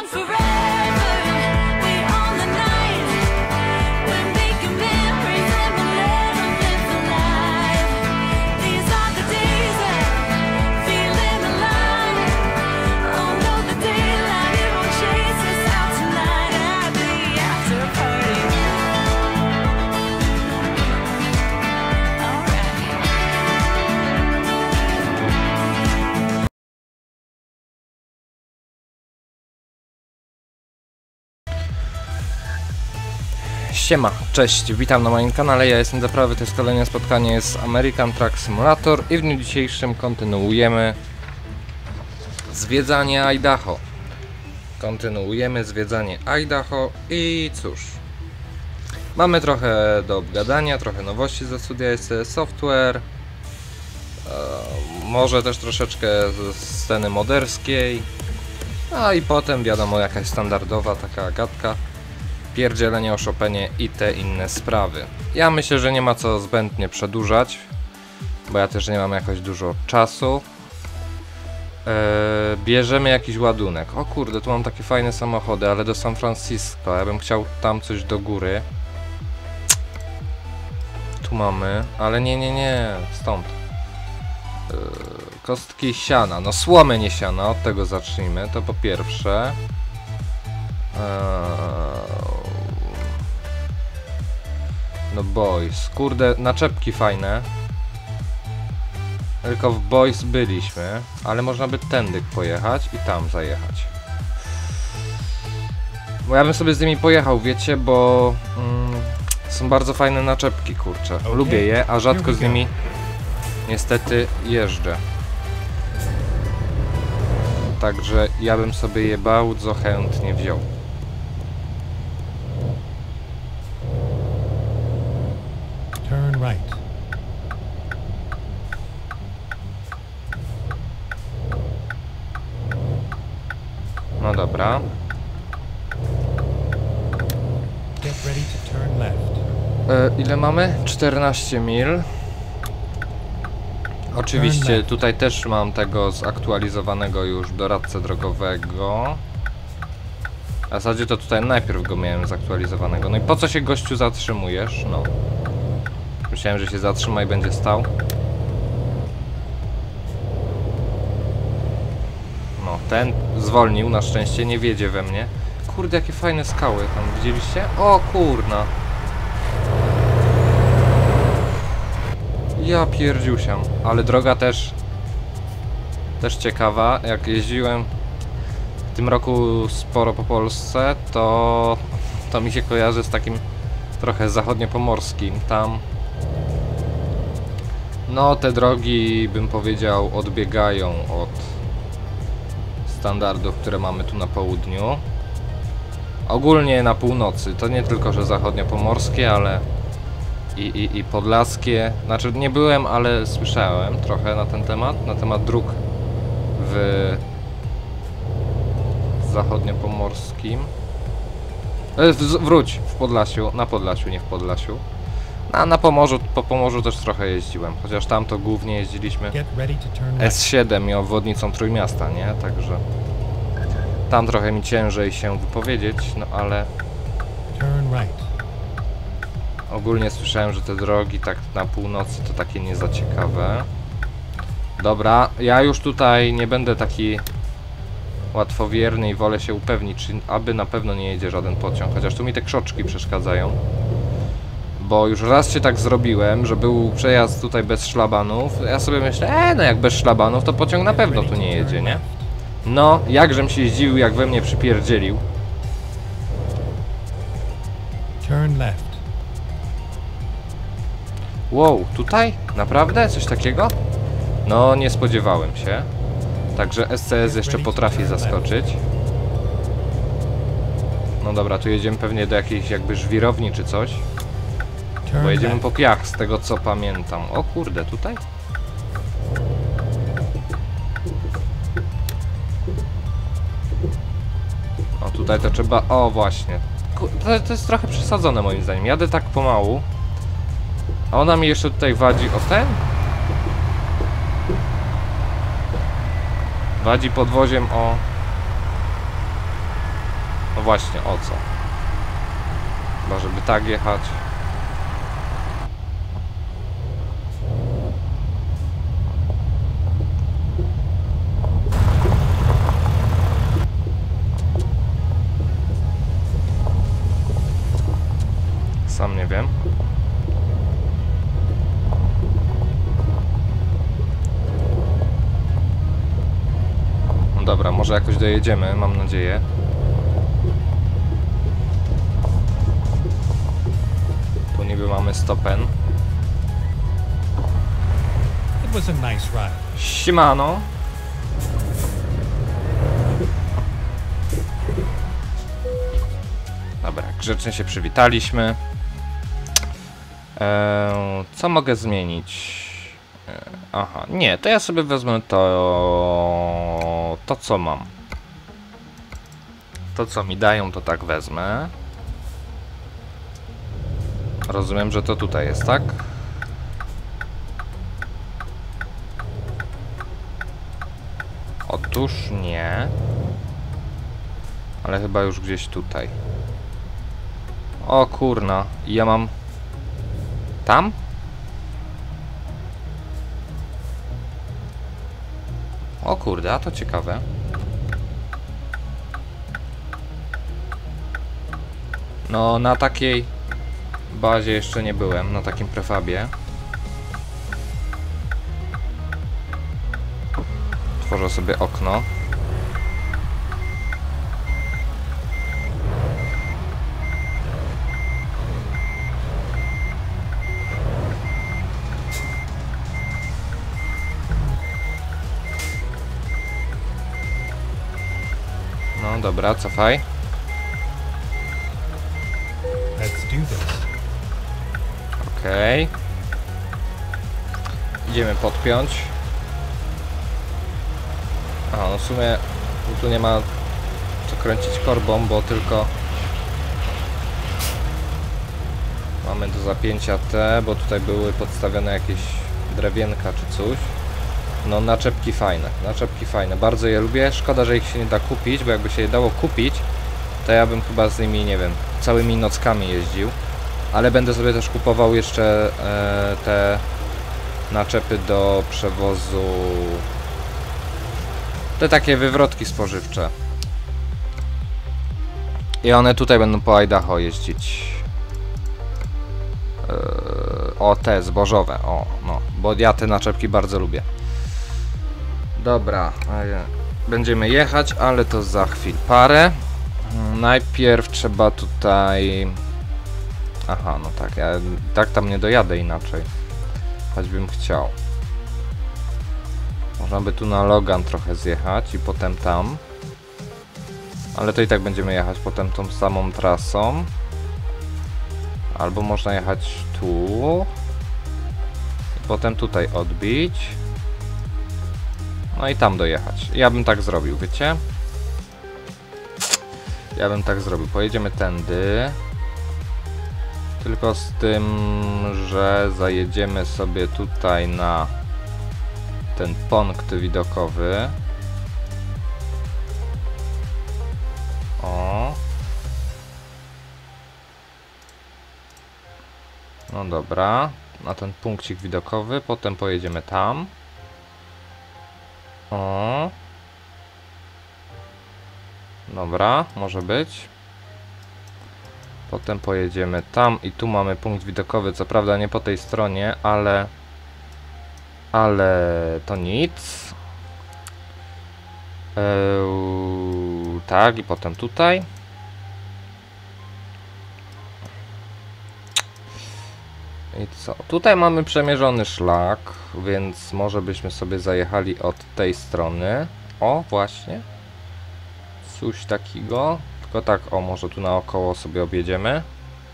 Siema, cześć, witam na moim kanale, ja jestem Zaprawy, to jest kolejne spotkanie z American Truck Simulator i w dniu dzisiejszym kontynuujemy zwiedzanie Idaho. I cóż, mamy trochę do obgadania, trochę nowości ze studia SCS Software, może też troszeczkę ze sceny moderskiej, a i potem wiadomo jakaś standardowa taka gadka. Pierdzielenie o Chopinie i te inne sprawy. Ja myślę, że nie ma co zbędnie przedłużać, bo ja też nie mam jakoś dużo czasu. Bierzemy jakiś ładunek. O kurde, tu mam takie fajne samochody, ale do San Francisco. Ja bym chciał tam coś do góry. Tu mamy, ale nie, stąd. Kostki siana, no słomy nie siana, od tego zacznijmy, to po pierwsze. No Boys, kurde, naczepki fajne. Tylko w Boys byliśmy, ale można by tędy pojechać i tam zajechać. Bo ja bym sobie z nimi pojechał, wiecie, bo są bardzo fajne naczepki, kurczę. Lubię je, a rzadko z nimi niestety jeżdżę. Także ja bym sobie je bardzo chętnie wziął. Turn right. No dobra. Get ready to turn left. Ile mamy? 14 mil. Oczywiście tutaj też mam tego zaktualizowanego już doradcę drogowego. W zasadzie to tutaj najpierw go miałem zaktualizowanego. No i po co się gościu zatrzymujesz? No. Myślałem, że się zatrzyma i będzie stał. No, ten zwolnił, na szczęście nie wiedzie we mnie. Kurde, jakie fajne skały tam, widzieliście? O kurna. Ja pierdziusiam, ale droga też ciekawa. Jak jeździłem w tym roku sporo po Polsce, to mi się kojarzy z takim trochę zachodniopomorskim. Tam no te drogi, bym powiedział, odbiegają od standardów, które mamy tu na południu. Ogólnie na północy, to nie tylko, że zachodniopomorskie, ale i podlaskie. Znaczy nie byłem, ale słyszałem trochę na temat dróg w zachodniopomorskim. Wróć, w Podlasiu, na Podlasiu, nie w Podlasiu. A na Pomorzu, po Pomorzu też trochę jeździłem, chociaż tam to głównie jeździliśmy S7 i obwodnicą Trójmiasta, nie? Także tam trochę mi ciężej się wypowiedzieć, no ale ogólnie słyszałem, że te drogi tak na północy to takie nie za ciekawe. Dobra, ja już tutaj nie będę taki łatwowierny i wolę się upewnić, czy aby na pewno nie jedzie żaden pociąg, chociaż tu mi te krzoczki przeszkadzają. Bo już raz się tak zrobiłem, że był przejazd tutaj bez szlabanów. Ja sobie myślę, no jak bez szlabanów, to pociąg na pewno tu nie jedzie, nie? No, jakżem się zdziwił, jak we mnie przypierdzielił. Turn left. Wow, tutaj? Naprawdę? Coś takiego? No, nie spodziewałem się. Także SCS jeszcze potrafi zaskoczyć. No dobra, tu jedziemy pewnie do jakiejś jakby żwirowni czy coś. Bo jedziemy po piach, z tego co pamiętam. O kurde, tutaj? O, tutaj to trzeba... O, właśnie. To jest trochę przesadzone moim zdaniem. Jadę tak pomału. A ona mi jeszcze tutaj wadzi o ten? Wadzi podwoziem o... No właśnie, o co? Chyba, żeby tak jechać. Sam nie wiem. No dobra, może jakoś dojedziemy, mam nadzieję. Tu niby mamy stopen. It was a nice ride. Siemano. Dobra, grzecznie się przywitaliśmy. Co mogę zmienić? Aha, nie, to ja sobie wezmę to co mam. To co mi dają, to tak wezmę. Rozumiem, że to tutaj jest, tak? Otóż nie. Ale chyba już gdzieś tutaj. O kurna, ja mam... Tam? O kurde, a to ciekawe. No, na takiej bazie jeszcze nie byłem, na takim prefabie. Tworzę sobie okno. No dobra, cofaj. Let's do this. Okej. Idziemy podpiąć. Aha, no w sumie tu nie ma co kręcić korbą, bo tylko mamy do zapięcia te, bo tutaj były podstawione jakieś drewienka czy coś. No naczepki fajne, bardzo je lubię. Szkoda, że ich się nie da kupić, bo jakby się je dało kupić, to ja bym chyba z nimi, nie wiem, całymi nockami jeździł. Ale będę sobie też kupował jeszcze te naczepy do przewozu, te takie wywrotki spożywcze. I one tutaj będą po Idaho jeździć. O, te zbożowe, o, no, bo ja te naczepki bardzo lubię. Dobra, będziemy jechać, ale to za chwilę. Najpierw trzeba tutaj... Aha, no tak, ja tak tam nie dojadę inaczej. Choćbym chciał. Można by tu na Logan trochę zjechać i potem tam. Ale to i tak będziemy jechać potem tą samą trasą. Albo można jechać tu. I potem tutaj odbić. No i tam dojechać. Ja bym tak zrobił, wiecie? Ja bym tak zrobił. Pojedziemy tędy. Tylko z tym, że zajedziemy sobie tutaj na ten punkt widokowy. O. No dobra. Na ten punkcik widokowy. Potem pojedziemy tam. O. Dobra, może być. Potem pojedziemy tam i tu mamy punkt widokowy, co prawda nie po tej stronie, ale to nic. Tak, i potem tutaj. I co? Tutaj mamy przemierzony szlak, więc może byśmy sobie zajechali od tej strony. O, właśnie. Coś takiego. Tylko tak, o, może tu naokoło sobie objedziemy.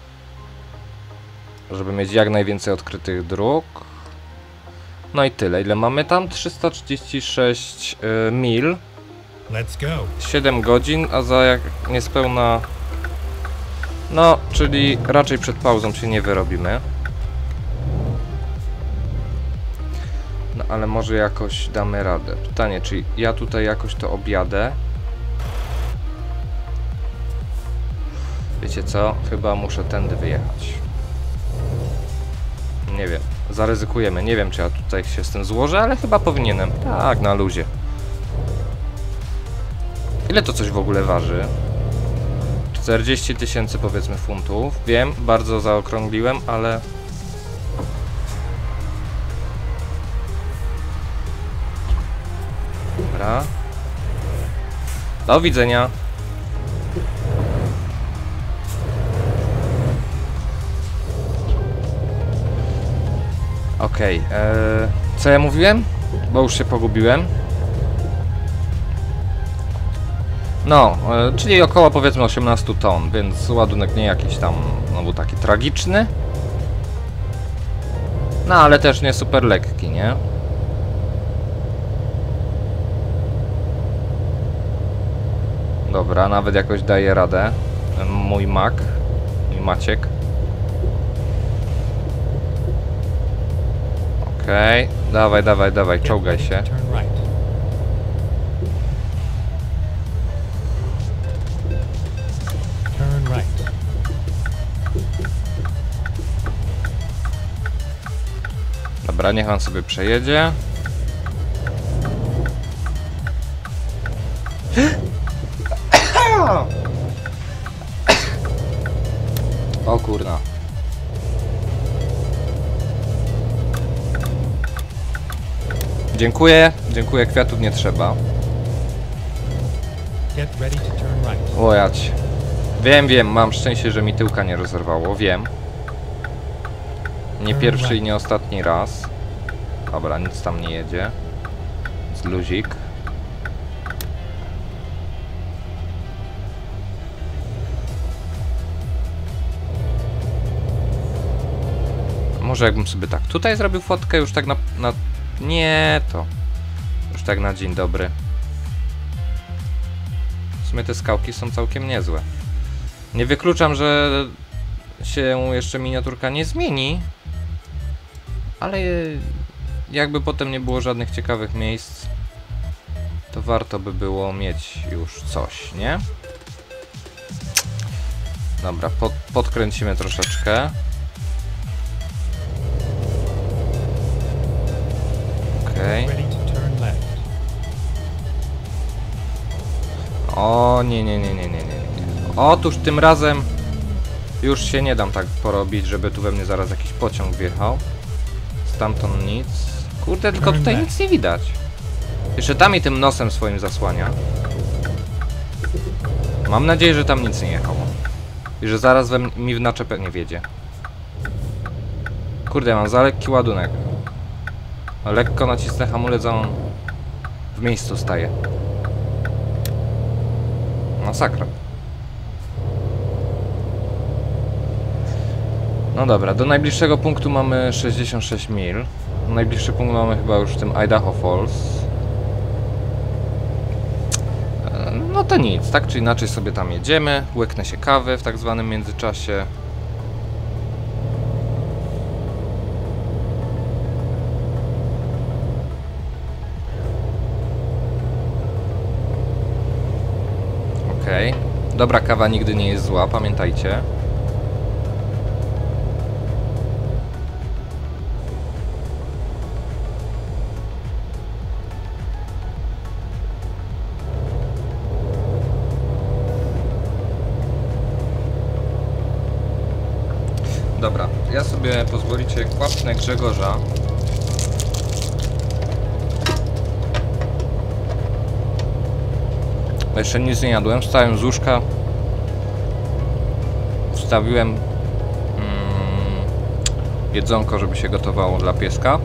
Żeby mieć jak najwięcej odkrytych dróg. No i tyle. Ile mamy tam? 336 mil. Let's go. 7 godzin, a za jak niespełna... No, czyli raczej przed pauzą się nie wyrobimy. No, ale może jakoś damy radę. Pytanie, czy ja tutaj jakoś to objadę? Wiecie co? Chyba muszę tędy wyjechać. Nie wiem. Zaryzykujemy. Nie wiem, czy ja tutaj się z tym złożę, ale chyba powinienem. Tak, na luzie. Ile to coś w ogóle waży? 40 000 powiedzmy funtów. Wiem, bardzo zaokrągliłem, ale... Dobra. Do widzenia. Okej, co ja mówiłem? Bo już się pogubiłem. No, czyli około powiedzmy 18 ton, więc ładunek nie jakiś tam, no był taki tragiczny. No, ale też nie super lekki, nie? Dobra, nawet jakoś daje radę. Mój Maciek. Okej, dawaj, czołgaj się. Turn right. Turn right. Dobra, niech on sobie przejedzie. O kurna. Dziękuję, kwiatów nie trzeba. Get ready to turn right. O jać. Wiem, mam szczęście, że mi tyłka nie rozerwało, wiem. Nie pierwszy i nie ostatni raz. Dobra, nic tam nie jedzie. Z luzik. Może jakbym sobie tak tutaj zrobił fotkę, już tak na... Nie, to... Już tak na dzień dobry. W sumie te skałki są całkiem niezłe. Nie wykluczam, że się jeszcze miniaturka nie zmieni. Ale jakby potem nie było żadnych ciekawych miejsc, to warto by było mieć już coś, nie? Dobra, podkręcimy troszeczkę. Okej. Ready to turn left. O, nie. Otóż tym razem już się nie dam tak porobić, żeby tu we mnie zaraz jakiś pociąg wjechał. Stamtąd nic. Kurde, tylko tutaj nic nie widać. Jeszcze tam i tym nosem swoim zasłania. Mam nadzieję, że tam nic nie jechało. I że zaraz mi w naczepę nie wjedzie. Kurde, mam za lekki ładunek. Lekko nacisnę hamulec, a on w miejscu staje. Masakra. No dobra, do najbliższego punktu mamy 66 mil. Najbliższy punkt mamy chyba już w tym Idaho Falls. No to nic, tak czy inaczej sobie tam jedziemy. Łyknę się kawy w tak zwanym międzyczasie. Okej. Dobra kawa nigdy nie jest zła, pamiętajcie. Dobra, ja sobie pozwolicie kłapnę Grzegorza. Jeszcze nic nie jadłem, wstałem z łóżka. Wstawiłem jedzonko, żeby się gotowało dla pieska.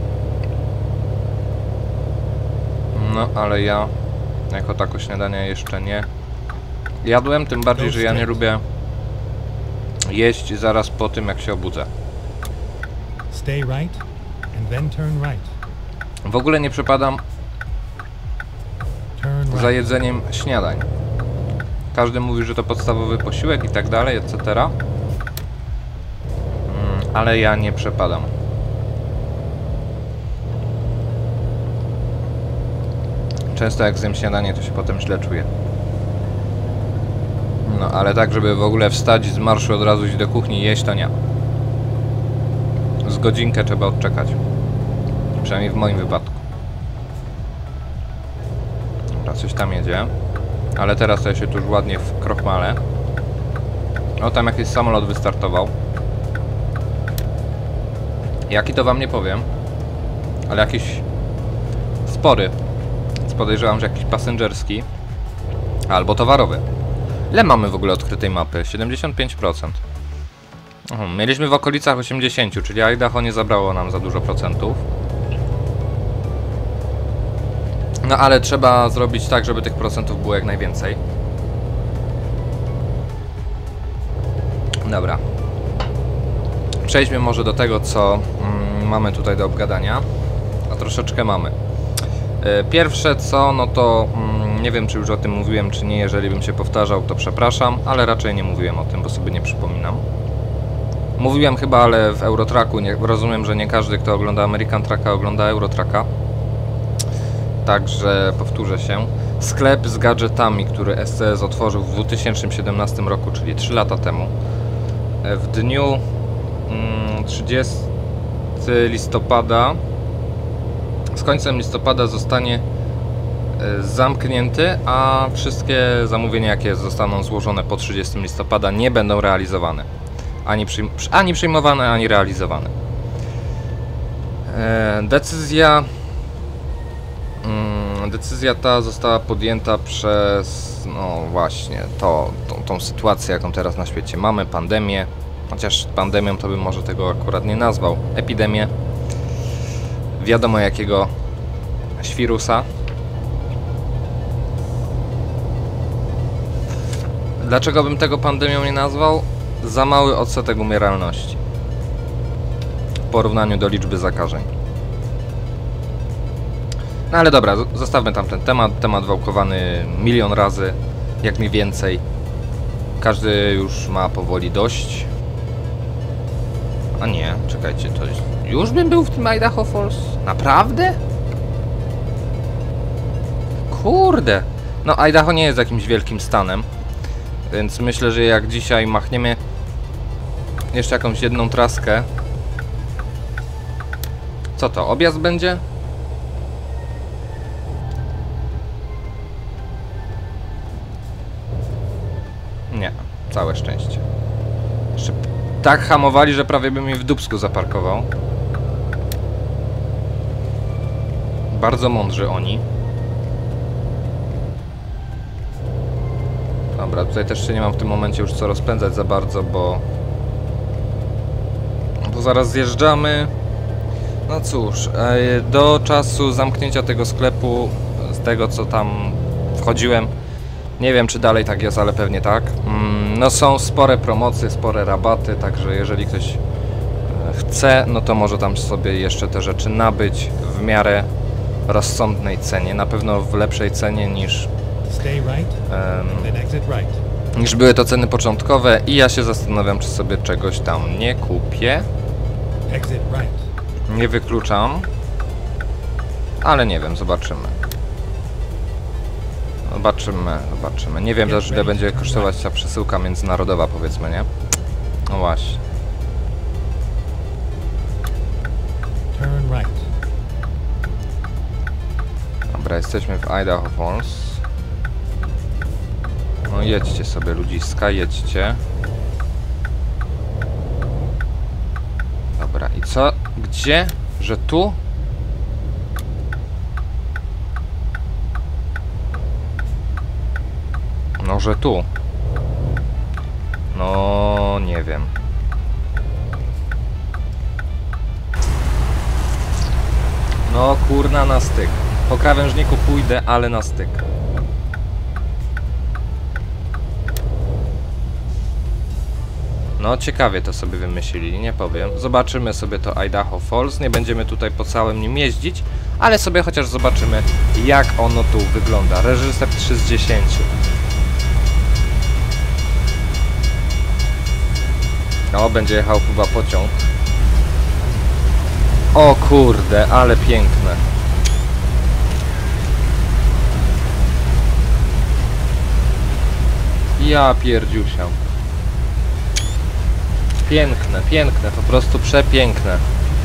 No, ale ja jako tako śniadania jeszcze nie jadłem, tym bardziej, że ja nie lubię jeść zaraz po tym, jak się obudzę. Stay right and then turn right. W ogóle nie przepadam Turn right. za jedzeniem śniadań. Każdy mówi, że to podstawowy posiłek i tak dalej, etc. Ale ja nie przepadam. Często jak zjem śniadanie, to się potem źle czuję. No, ale tak, żeby w ogóle wstać z marszu od razu iść do kuchni i jeść, to nie. Z godzinkę trzeba odczekać. Przynajmniej w moim wypadku. Dobra, coś tam jedzie. Ale teraz to ja się tu już ładnie w krochmale. O, tam jakiś samolot wystartował. Jaki to wam nie powiem. Ale jakiś spory. Więc podejrzewam, że jakiś pasengerski. Albo towarowy. Ile mamy w ogóle odkrytej mapy? 75%. Mieliśmy w okolicach 80, czyli Idaho nie zabrało nam za dużo procentów. No ale trzeba zrobić tak, żeby tych procentów było jak najwięcej. Dobra. Przejdźmy może do tego, co mamy tutaj do obgadania. A troszeczkę mamy. Pierwsze co, no to nie wiem, czy już o tym mówiłem, czy nie. Jeżeli bym się powtarzał, to przepraszam, ale raczej nie mówiłem o tym, bo sobie nie przypominam. Mówiłem chyba, ale w Eurotracku. Rozumiem, że nie każdy, kto ogląda American Trucka, ogląda Eurotracka. Także powtórzę się. Sklep z gadżetami, który SCS otworzył w 2017 roku, czyli 3 lata temu. W dniu 30 listopada, z końcem listopada zostanie zamknięty, a wszystkie zamówienia, jakie zostaną złożone po 30 listopada, nie będą realizowane. Ani przyjmowane, ani realizowane. Decyzja ta została podjęta przez, no właśnie, tą sytuację, jaką teraz na świecie mamy, pandemię. Chociaż pandemią to bym może tego akurat nie nazwał. Epidemię. Wiadomo jakiego świrusa. Dlaczego bym tego pandemią nie nazwał? Za mały odsetek umieralności w porównaniu do liczby zakażeń. No ale dobra, zostawmy tam ten temat wałkowany milion razy, jak mniej więcej. Każdy już ma powoli dość. A nie, czekajcie, to już bym był w tym Idaho Falls? Naprawdę? Kurde! No Idaho nie jest jakimś wielkim stanem, więc myślę, że jak dzisiaj machniemy jeszcze jakąś jedną traskę. Co to, objazd będzie? Nie, całe szczęście. Jeszcze tak hamowali, że prawie bym mi w dupsku zaparkował. Bardzo mądrzy oni. Dobra, tutaj też się nie mam w tym momencie już co rozpędzać za bardzo, bo zaraz zjeżdżamy. No cóż, do czasu zamknięcia tego sklepu, z tego co tam wchodziłem, nie wiem czy dalej tak jest, ale pewnie tak. No są spore promocje, spore rabaty, także jeżeli ktoś chce, no to może tam sobie jeszcze te rzeczy nabyć w miarę rozsądnej cenie. Na pewno w lepszej cenie niż były to ceny początkowe i ja się zastanawiam, czy sobie czegoś tam nie kupię. Nie wykluczam, ale nie wiem, zobaczymy. Zobaczymy. Nie wiem też, ile będzie kosztować ta przesyłka międzynarodowa, powiedzmy, nie? No właśnie. Dobra, jesteśmy w Idaho Falls. No jedźcie sobie, ludziska, jedźcie. Dobra, i co? Gdzie? Że tu? No, że tu. No, nie wiem. No, kurna, na styk. Po krawężniku pójdę, ale na styk. No, ciekawie to sobie wymyślili, nie powiem. Zobaczymy sobie to Idaho Falls. Nie będziemy tutaj po całym nim jeździć, ale sobie chociaż zobaczymy, jak ono tu wygląda. Reżyser 3 z 10. O, będzie jechał chyba pociąg. O kurde, ale piękne. Ja pierdziusia. Piękne, piękne, po prostu przepiękne.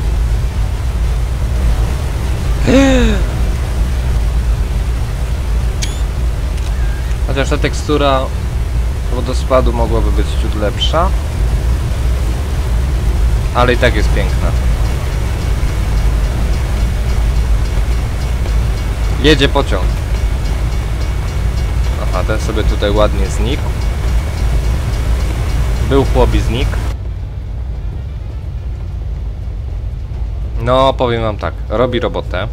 Chociaż ta tekstura wodospadu mogłaby być ciut lepsza. Ale i tak jest piękna. Jedzie pociąg. Aha, ten sobie tutaj ładnie znikł. Był chłop i znikł. No, powiem wam tak. Robi robotę.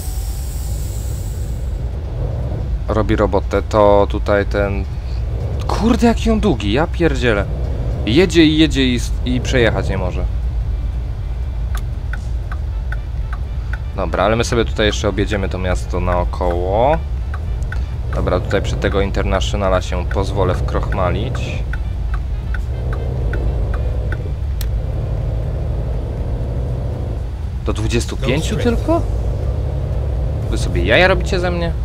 Robi robotę, to tutaj ten... Kurde, jaki on długi, ja pierdzielę. Jedzie i jedzie i przejechać nie może. Dobra, ale my sobie tutaj jeszcze objedziemy to miasto naokoło. Dobra, tutaj przed tego Internationala się pozwolę wkrochmalić. Do 25 tylko? Wy sobie jaja robicie ze mnie?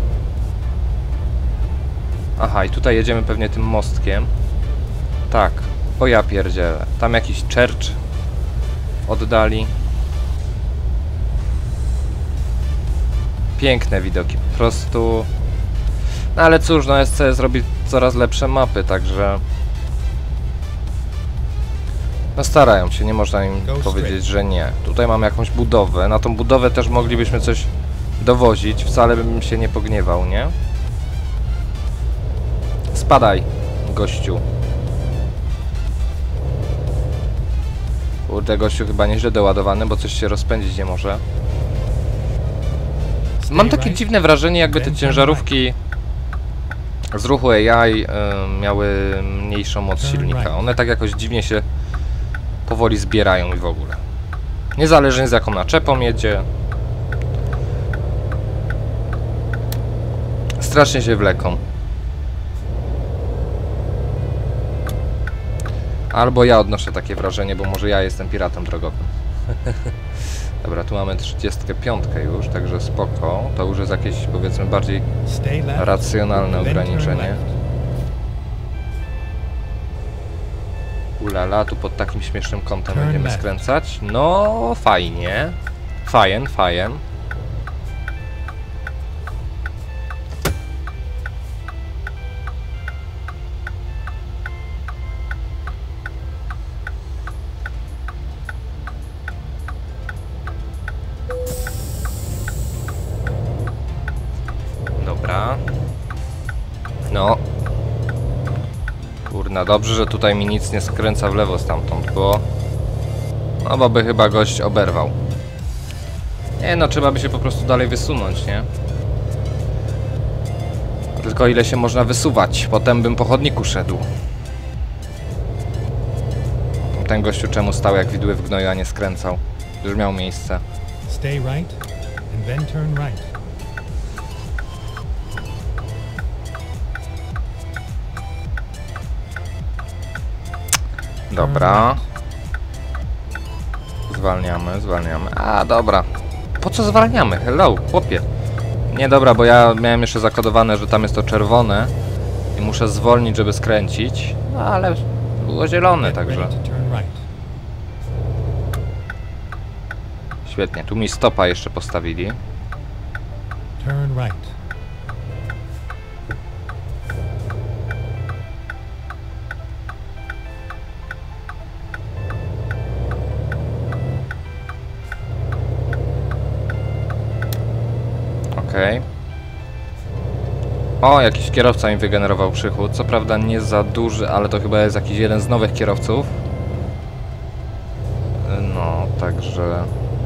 Aha, i tutaj jedziemy pewnie tym mostkiem. Tak, o ja pierdzielę. Tam jakiś church oddali. Piękne widoki, po prostu. No ale cóż, no SCS robi coraz lepsze mapy, także... No starają się, nie można im powiedzieć, że nie. Tutaj mam jakąś budowę, na tą budowę też moglibyśmy coś dowozić, wcale bym się nie pogniewał, nie? Spadaj, gościu. Kurde, gościu chyba nieźle doładowany, bo coś się rozpędzić nie może. Mam takie dziwne wrażenie, jakby te ciężarówki z ruchu AI miały mniejszą moc silnika. One tak jakoś dziwnie się powoli zbierają i w ogóle. Niezależnie z jaką naczepą jedzie. Strasznie się wleką. Albo ja odnoszę takie wrażenie, bo może ja jestem piratem drogowym. Dobra, tu mamy 35 już, także spoko. To już jest jakieś, powiedzmy, bardziej racjonalne ograniczenie. Ulala, tu pod takim śmiesznym kątem będziemy skręcać. No, fajnie. Fajen, fajen. No. Kurna, dobrze, że tutaj mi nic nie skręca w lewo stamtąd, bo... No, bo by chyba gość oberwał. Nie no, trzeba by się po prostu dalej wysunąć, nie? Tylko ile się można wysuwać, potem bym po chodniku szedł. Ten gościu czemu stał jak widły w gnoju, a nie skręcał? Już miał miejsce. Stay right and then turn right. Dobra. Zwalniamy, zwalniamy. A, dobra. Po co zwalniamy? Hello, chłopie. Nie, dobra, bo ja miałem jeszcze zakodowane, że tam jest to czerwone i muszę zwolnić, żeby skręcić. No, ale było zielone, także... Świetnie, tu mi stopa jeszcze postawili. Turn right. Okej. O, jakiś kierowca mi wygenerował przychód. Co prawda nie za duży, ale to chyba jest jakiś jeden z nowych kierowców. No, także...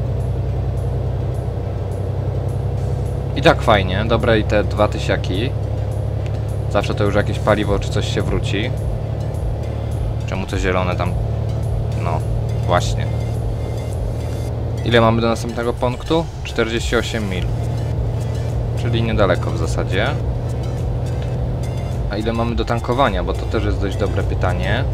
I tak fajnie. Dobre i te 2000. Zawsze to już jakieś paliwo czy coś się wróci. Czemu to zielone tam... No, właśnie. Ile mamy do następnego punktu? 48 mil. Czyli niedaleko w zasadzie. A ile mamy do tankowania? Bo to też jest dość dobre pytanie.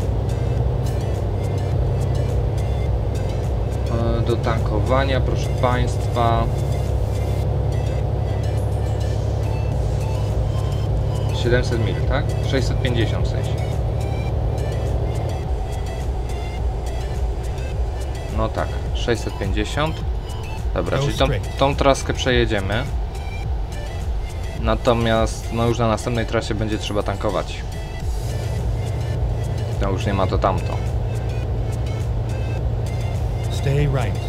Do tankowania, proszę Państwa... 700 mil, tak? 650 w sensie. No tak, 650. Dobra, czyli tą traskę przejedziemy. Natomiast no już na następnej trasie będzie trzeba tankować. To już nie ma to tamto. Stay right.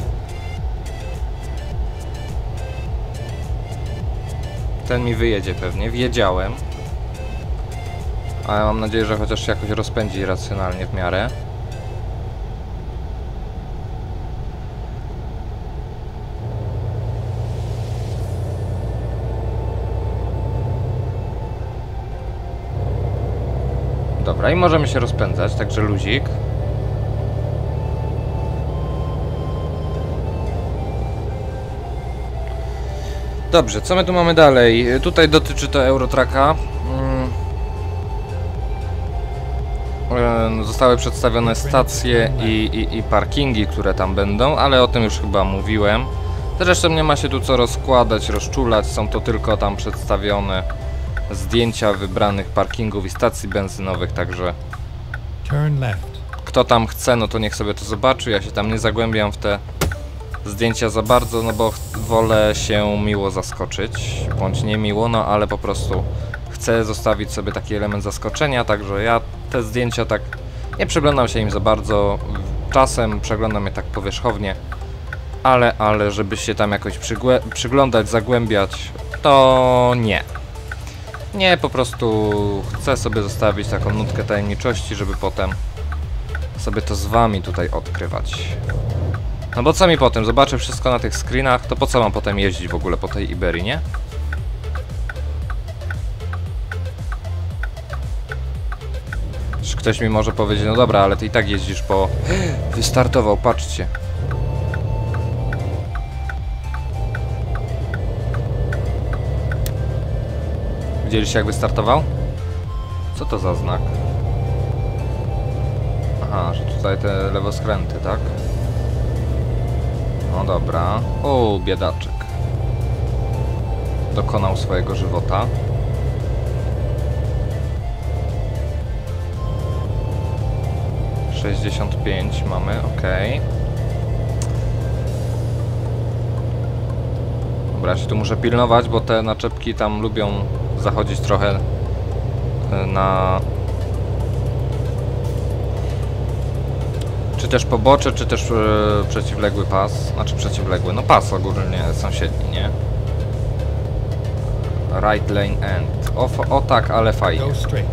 Ten mi wyjedzie pewnie, wiedziałem. Ale mam nadzieję, że chociaż się jakoś rozpędzi racjonalnie w miarę. Dobra, i możemy się rozpędzać, także luzik. Dobrze, co my tu mamy dalej? Tutaj dotyczy to Eurotracka. Zostały przedstawione stacje i parkingi, które tam będą, ale o tym już chyba mówiłem. Zresztą nie ma się tu co rozkładać, rozczulać, są to tylko tam przedstawione zdjęcia wybranych parkingów i stacji benzynowych, także Turn left. kto tam chce, no to niech sobie to zobaczy. Ja się tam nie zagłębiam w te zdjęcia za bardzo, no bo wolę się miło zaskoczyć, bądź nie miło, no ale po prostu chcę zostawić sobie taki element zaskoczenia, także ja te zdjęcia tak nie przyglądam się im za bardzo, czasem przeglądam je tak powierzchownie, ale żeby się tam jakoś przyglądać, zagłębiać, to nie. Nie, po prostu chcę sobie zostawić taką nutkę tajemniczości, żeby potem sobie to z wami tutaj odkrywać. No bo co mi potem? Zobaczę wszystko na tych screenach, to po co mam potem jeździć w ogóle po tej Iberii, nie? Czy ktoś mi może powiedzieć, no dobra, ale ty i tak jeździsz po... Wystartował, patrzcie. Widzieliście, jak wystartował? Co to za znak? Aha, że tutaj te lewoskręty, tak? No dobra. O, biedaczek. Dokonał swojego żywota. ...65 mamy, ok. Dobra, ja się tu muszę pilnować, bo te naczepki tam lubią zachodzić trochę na... Czy też pobocze, czy też przeciwległy pas. Znaczy przeciwległy, no pas ogólnie sąsiedni, nie? Right lane end. O tak, ale fajnie.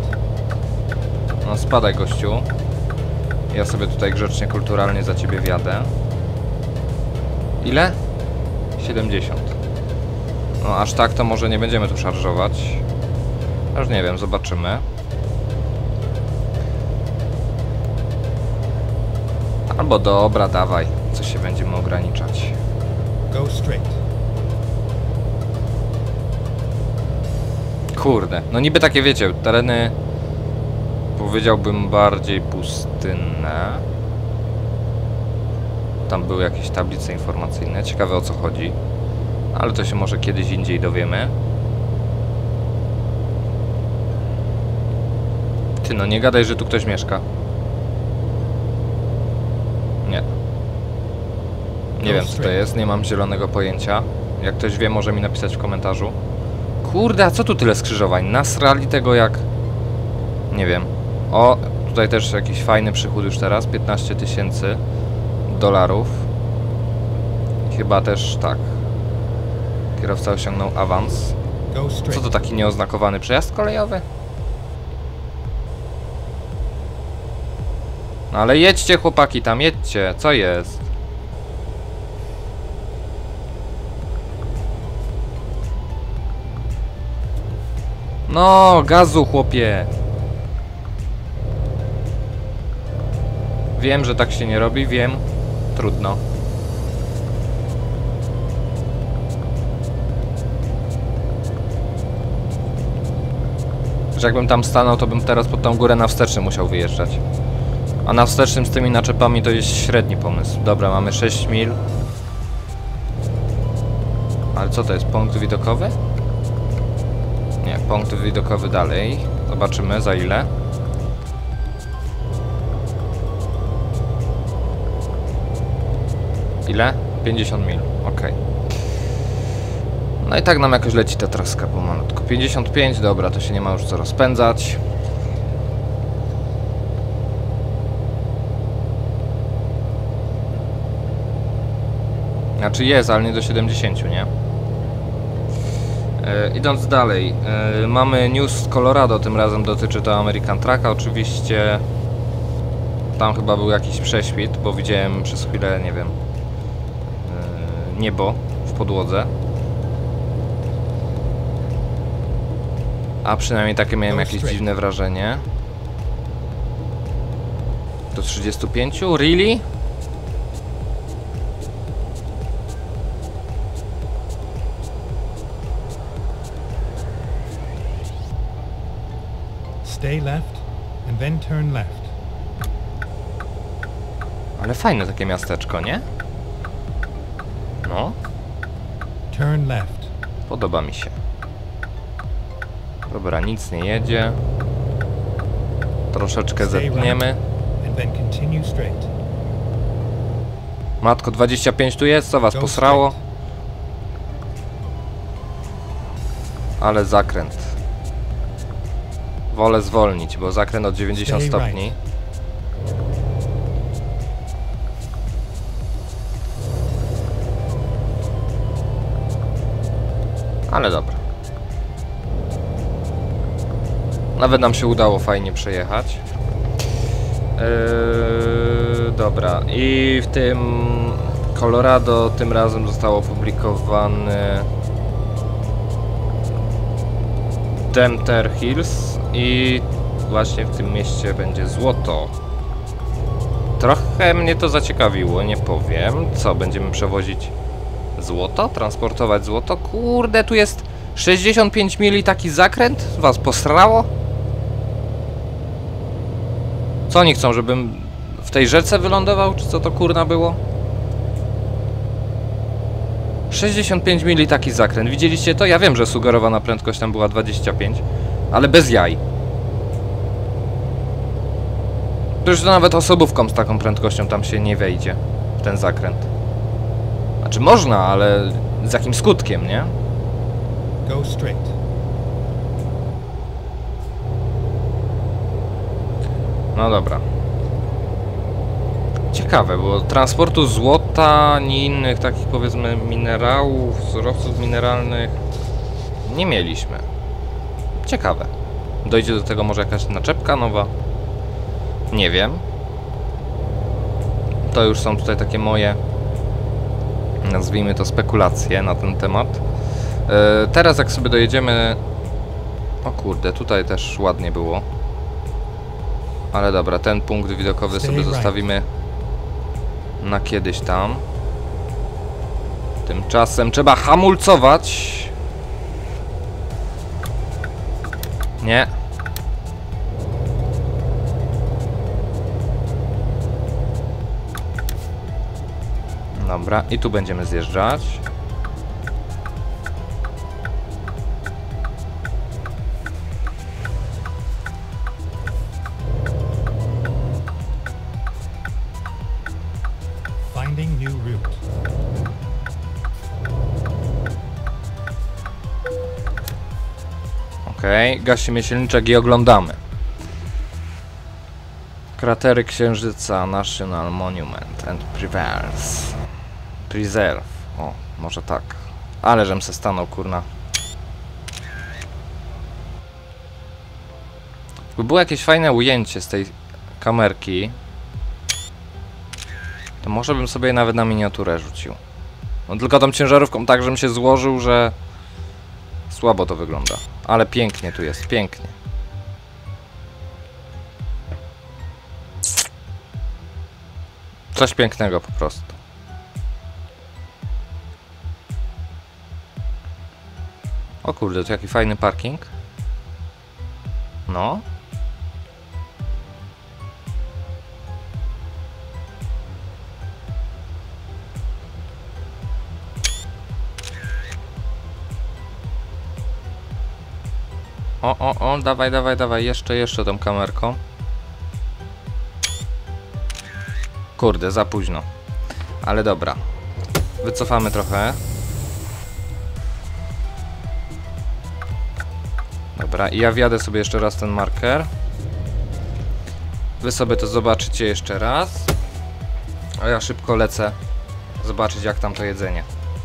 No spadaj, gościu. Ja sobie tutaj grzecznie, kulturalnie za ciebie wjadę. Ile? 70. No aż tak to może nie będziemy tu szarżować. Aż nie wiem, zobaczymy. Albo dobra, dawaj. Co się będziemy ograniczać. Go straight. Kurde, no niby takie wiecie, tereny powiedziałbym bardziej pustynne. Tam były jakieś tablice informacyjne, ciekawe o co chodzi. Ale to się może kiedyś indziej dowiemy. Ty no nie gadaj, że tu ktoś mieszka. Nie. Nie wiem co to jest, nie mam zielonego pojęcia. Jak ktoś wie, może mi napisać w komentarzu. Kurde, a co tu tyle skrzyżowań? Nasrali tego jak... Nie wiem. O, tutaj też jakiś fajny przychód już teraz. 15 000 dolarów. Chyba też tak. Kierowca osiągnął awans. Co to taki nieoznakowany przejazd kolejowy? No ale jedźcie chłopaki tam, jedźcie. Co jest? No, gazu chłopie. Wiem, że tak się nie robi, wiem. Trudno. Że jakbym tam stanął, to bym teraz pod tą górę na wsteczny musiał wyjeżdżać. A na wstecznym z tymi naczepami to jest średni pomysł. Dobra, mamy 6 mil. Ale co to jest? Punkt widokowy? Nie, Punkt widokowy dalej. Zobaczymy za ile. Ile? 50 mil. Ok. No i tak nam jakoś leci ta traska pomalutku. 55, dobra, to się nie ma już co rozpędzać. Znaczy jest, ale nie do 70, nie? Idąc dalej, mamy news z Colorado, tym razem dotyczy to American Trucka, oczywiście tam chyba był jakiś prześwit, bo widziałem przez chwilę, nie wiem, niebo w podłodze. A przynajmniej takie miałem jakieś dziwne wrażenie. Do 35? Really? Stay left and then turn left. Ale fajne takie miasteczko, nie? No, Turn left. podoba mi się. Dobra, nic nie jedzie. Troszeczkę zepniemy. And then continue straight. Matko, 25 tu jest, co was Go posrało? straight. Ale zakręt. Wolę zwolnić, bo zakręt od 90 Stay stopni. right. Ale dobra. Nawet nam się udało fajnie przejechać. Dobra. I w tym Colorado tym razem został opublikowany Dempster Hills i właśnie w tym mieście będzie złoto. Trochę mnie to zaciekawiło, nie powiem. Co, będziemy przewozić złoto? Transportować złoto? Kurde, tu jest 65 mili taki zakręt? Was posrało? Co oni chcą, żebym w tej rzece wylądował? Czy co to kurna było? 65 mili taki zakręt. Widzieliście to? Ja wiem, że sugerowana prędkość tam była 25, ale bez jaj. Przecież to nawet osobówką z taką prędkością tam się nie wejdzie w ten zakręt. Znaczy można, ale z jakim skutkiem, nie? Go straight. No dobra. Ciekawe, bo transportu złota, ani innych takich powiedzmy minerałów, surowców mineralnych nie mieliśmy. Ciekawe. Dojdzie do tego może jakaś naczepka nowa? Nie wiem. To już są tutaj takie moje, nazwijmy to, spekulacje na ten temat. Teraz jak sobie dojedziemy... O kurde, tutaj też ładnie było. Ale dobra, ten punkt widokowy sobie zostawimy na kiedyś tam. Tymczasem trzeba hamulcować. Nie. Dobra, i tu będziemy zjeżdżać. Finding new route. Okej, gasimy silniczek i oglądamy. Kratery Księżyca, National Monument and Preserve. O, może tak. Ale żem se stanął, kurna. Gdyby było jakieś fajne ujęcie z tej kamerki, to może bym sobie nawet na miniaturę rzucił. No tylko tą ciężarówką tak, żebym się złożył, że słabo to wygląda. Ale pięknie tu jest, pięknie. Coś pięknego po prostu. O kurde, to jaki fajny parking. No. O, dawaj, jeszcze tą kamerką. Kurde, za późno. Ale dobra. Wycofamy trochę. Dobra, i ja wjadę sobie jeszcze raz ten marker. Wy sobie to zobaczycie jeszcze raz. A ja szybko lecę zobaczyć, jak tam to jedzenie.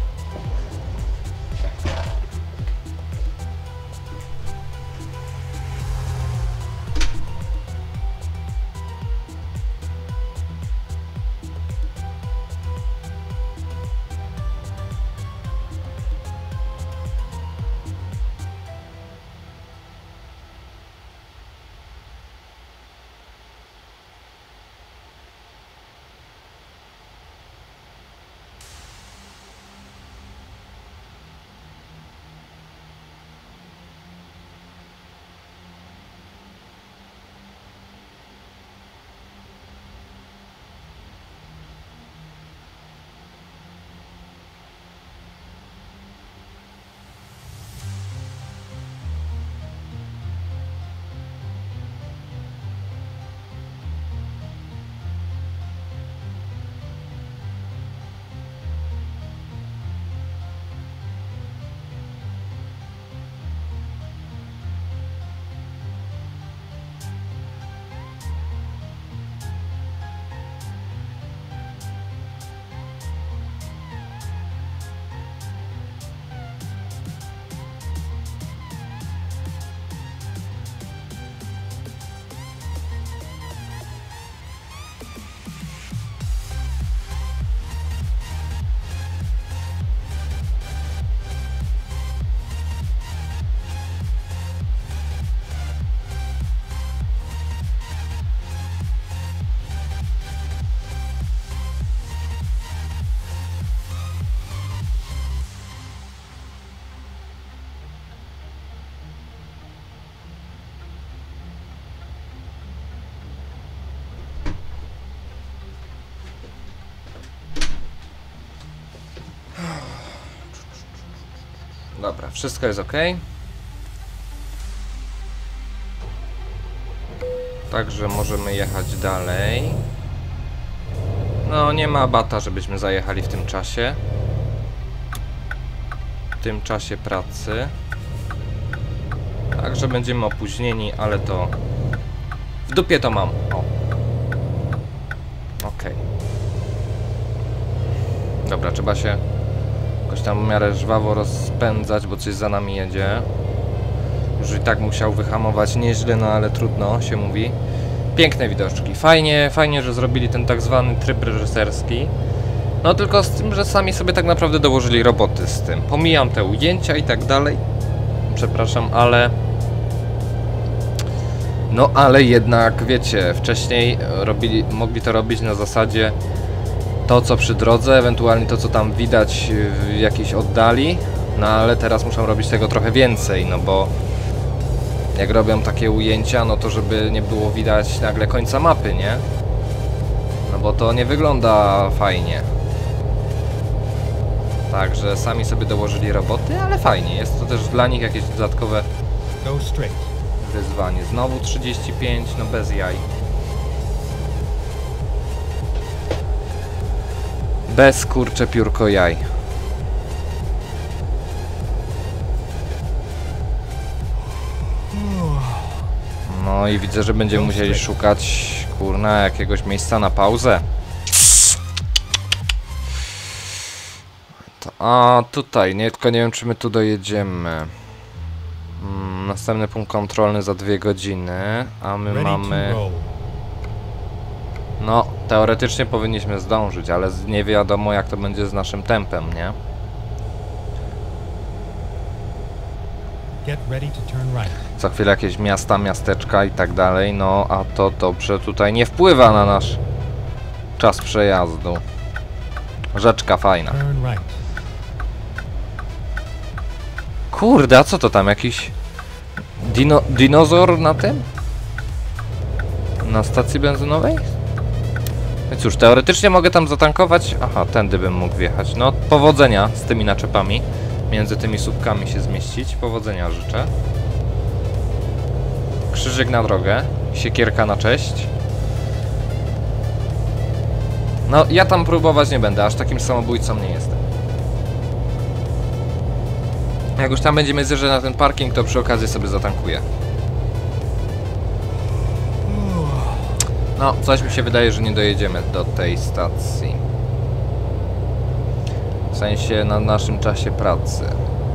Dobra, wszystko jest ok. Także możemy jechać dalej. No, nie ma bata, żebyśmy zajechali w tym czasie. W tym czasie pracy. Także będziemy opóźnieni, ale to... W dupie to mam. O. Okej. Dobra, trzeba się jakoś tam w miarę żwawo rozpędzać, bo coś za nami jedzie. Już i tak musiał wyhamować nieźle, no ale trudno się mówi. Piękne widoczki. Fajnie, że zrobili ten tak zwany tryb reżyserski. No tylko z tym, że sami sobie tak naprawdę dołożyli roboty z tym. Pomijam te ujęcia i tak dalej. Przepraszam, ale... No ale jednak, wiecie, wcześniej mogli to robić na zasadzie to, co przy drodze, ewentualnie to, co tam widać w jakiejś oddali. No ale teraz muszą robić tego trochę więcej, no bo jak robią takie ujęcia, no to żeby nie było widać nagle końca mapy, nie? No bo to nie wygląda fajnie. Także sami sobie dołożyli roboty, ale fajnie. Jest to też dla nich jakieś dodatkowe wyzwanie. Znowu 35, no bez jaj. Bez kurcze piórko jaj. No i widzę, że będziemy musieli szukać, kurna, jakiegoś miejsca na pauzę. A tutaj, nie, tylko nie wiem, czy my tu dojedziemy. Następny punkt kontrolny za 2 godziny, a my mamy... No, teoretycznie powinniśmy zdążyć, ale nie wiadomo, jak to będzie z naszym tempem, nie? Co chwilę jakieś miasta, miasteczka i tak dalej, no a to dobrze tutaj nie wpływa na nasz czas przejazdu. Rzeczka fajna. Kurde, a co to tam, jakiś dinozor na tym? Na stacji benzynowej? No cóż, teoretycznie mogę tam zatankować. Aha, tędy bym mógł wjechać. No, powodzenia z tymi naczepami. Między tymi słupkami się zmieścić. Powodzenia życzę. Krzyżyk na drogę. Siekierka na cześć. No, ja tam próbować nie będę, aż takim samobójcą nie jestem. Jak już tam będziemy zjeżdżać na ten parking, to przy okazji sobie zatankuję. No, coś mi się wydaje, że nie dojedziemy do tej stacji. W sensie na naszym czasie pracy.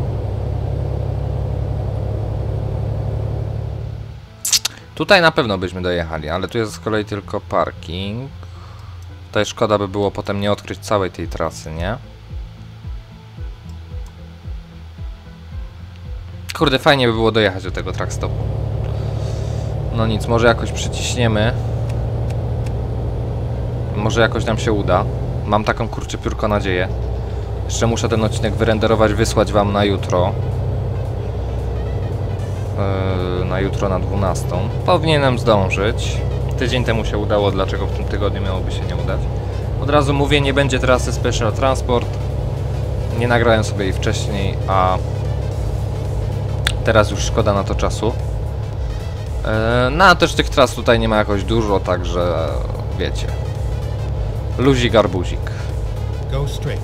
Tutaj na pewno byśmy dojechali, ale tu jest z kolei tylko parking. Tutaj szkoda by było potem nie odkryć całej tej trasy, nie? Kurde, fajnie by było dojechać do tego trackstopu. No nic, może jakoś przyciśniemy. Może jakoś nam się uda. Mam taką kurczę piórko nadzieję. Jeszcze muszę ten odcinek wyrenderować, wysłać wam na jutro. Na jutro na 12. Powinienem zdążyć. Tydzień temu się udało, dlaczego w tym tygodniu miałoby się nie udać? Od razu mówię, nie będzie trasy Special Transport. Nie nagrałem sobie jej wcześniej, a teraz już szkoda na to czasu. No a też tych tras tutaj nie ma jakoś dużo, także wiecie. Luzik arbuzik. Go straight.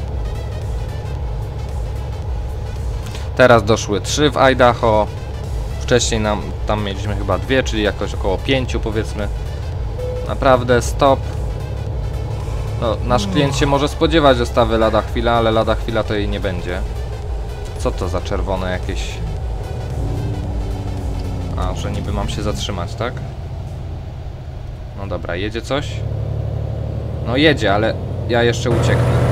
Teraz doszły 3 w Idaho. Wcześniej tam mieliśmy chyba 2, czyli jakoś około 5 powiedzmy. Naprawdę stop. No, nasz klient się może spodziewać dostawy lada chwila, ale lada chwila to jej nie będzie. Co to za czerwone jakieś... A, że niby mam się zatrzymać, tak? No dobra, jedzie coś? No jedzie, ale ja jeszcze ucieknę.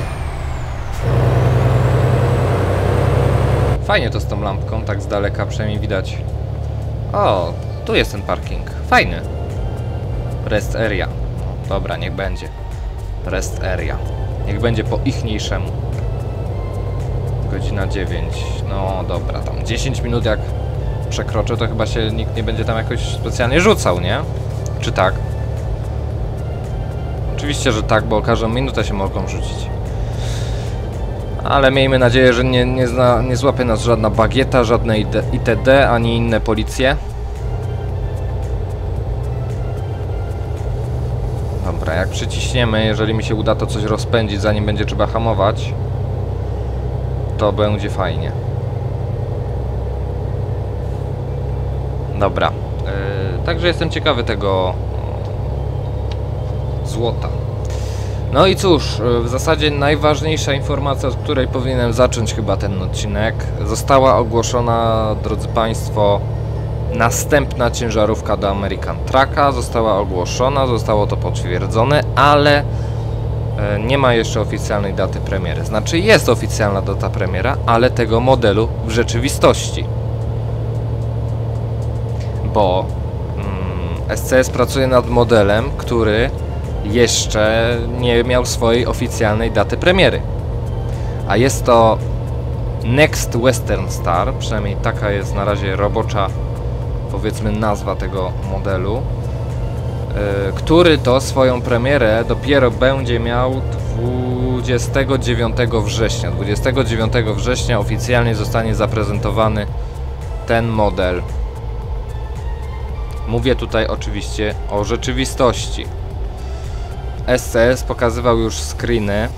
Fajnie to z tą lampką, tak z daleka przynajmniej widać. O, tu jest ten parking. Fajny. Rest area. No, dobra, niech będzie. Rest area. Niech będzie po ichniejszemu. Godzina 9. No dobra, tam 10 minut jak przekroczę, to chyba się nikt nie będzie tam jakoś specjalnie rzucał, nie? Czy tak? Oczywiście, że tak, bo każdą minutę się mogą rzucić. Ale miejmy nadzieję, że nie złapie nas żadna bagieta, żadne ITD, ani inne policje. Dobra, jak przyciśniemy, jeżeli mi się uda to coś rozpędzić, zanim będzie trzeba hamować, to będzie fajnie. Dobra, także jestem ciekawy tego złota. No i cóż, w zasadzie najważniejsza informacja, od której powinienem zacząć chyba ten odcinek. Została ogłoszona, drodzy Państwo, następna ciężarówka do American Trucka. Została ogłoszona, zostało to potwierdzone, ale nie ma jeszcze oficjalnej daty premiery. Znaczy jest oficjalna data premiera, ale tego modelu w rzeczywistości. Bo SCS pracuje nad modelem, który jeszcze nie miał swojej oficjalnej daty premiery. A jest to Next Western Star, przynajmniej taka jest na razie robocza, powiedzmy, nazwa tego modelu, który to swoją premierę dopiero będzie miał 29 września. 29 września oficjalnie zostanie zaprezentowany ten model. Mówię tutaj oczywiście o rzeczywistości. SCS pokazywał już screeny.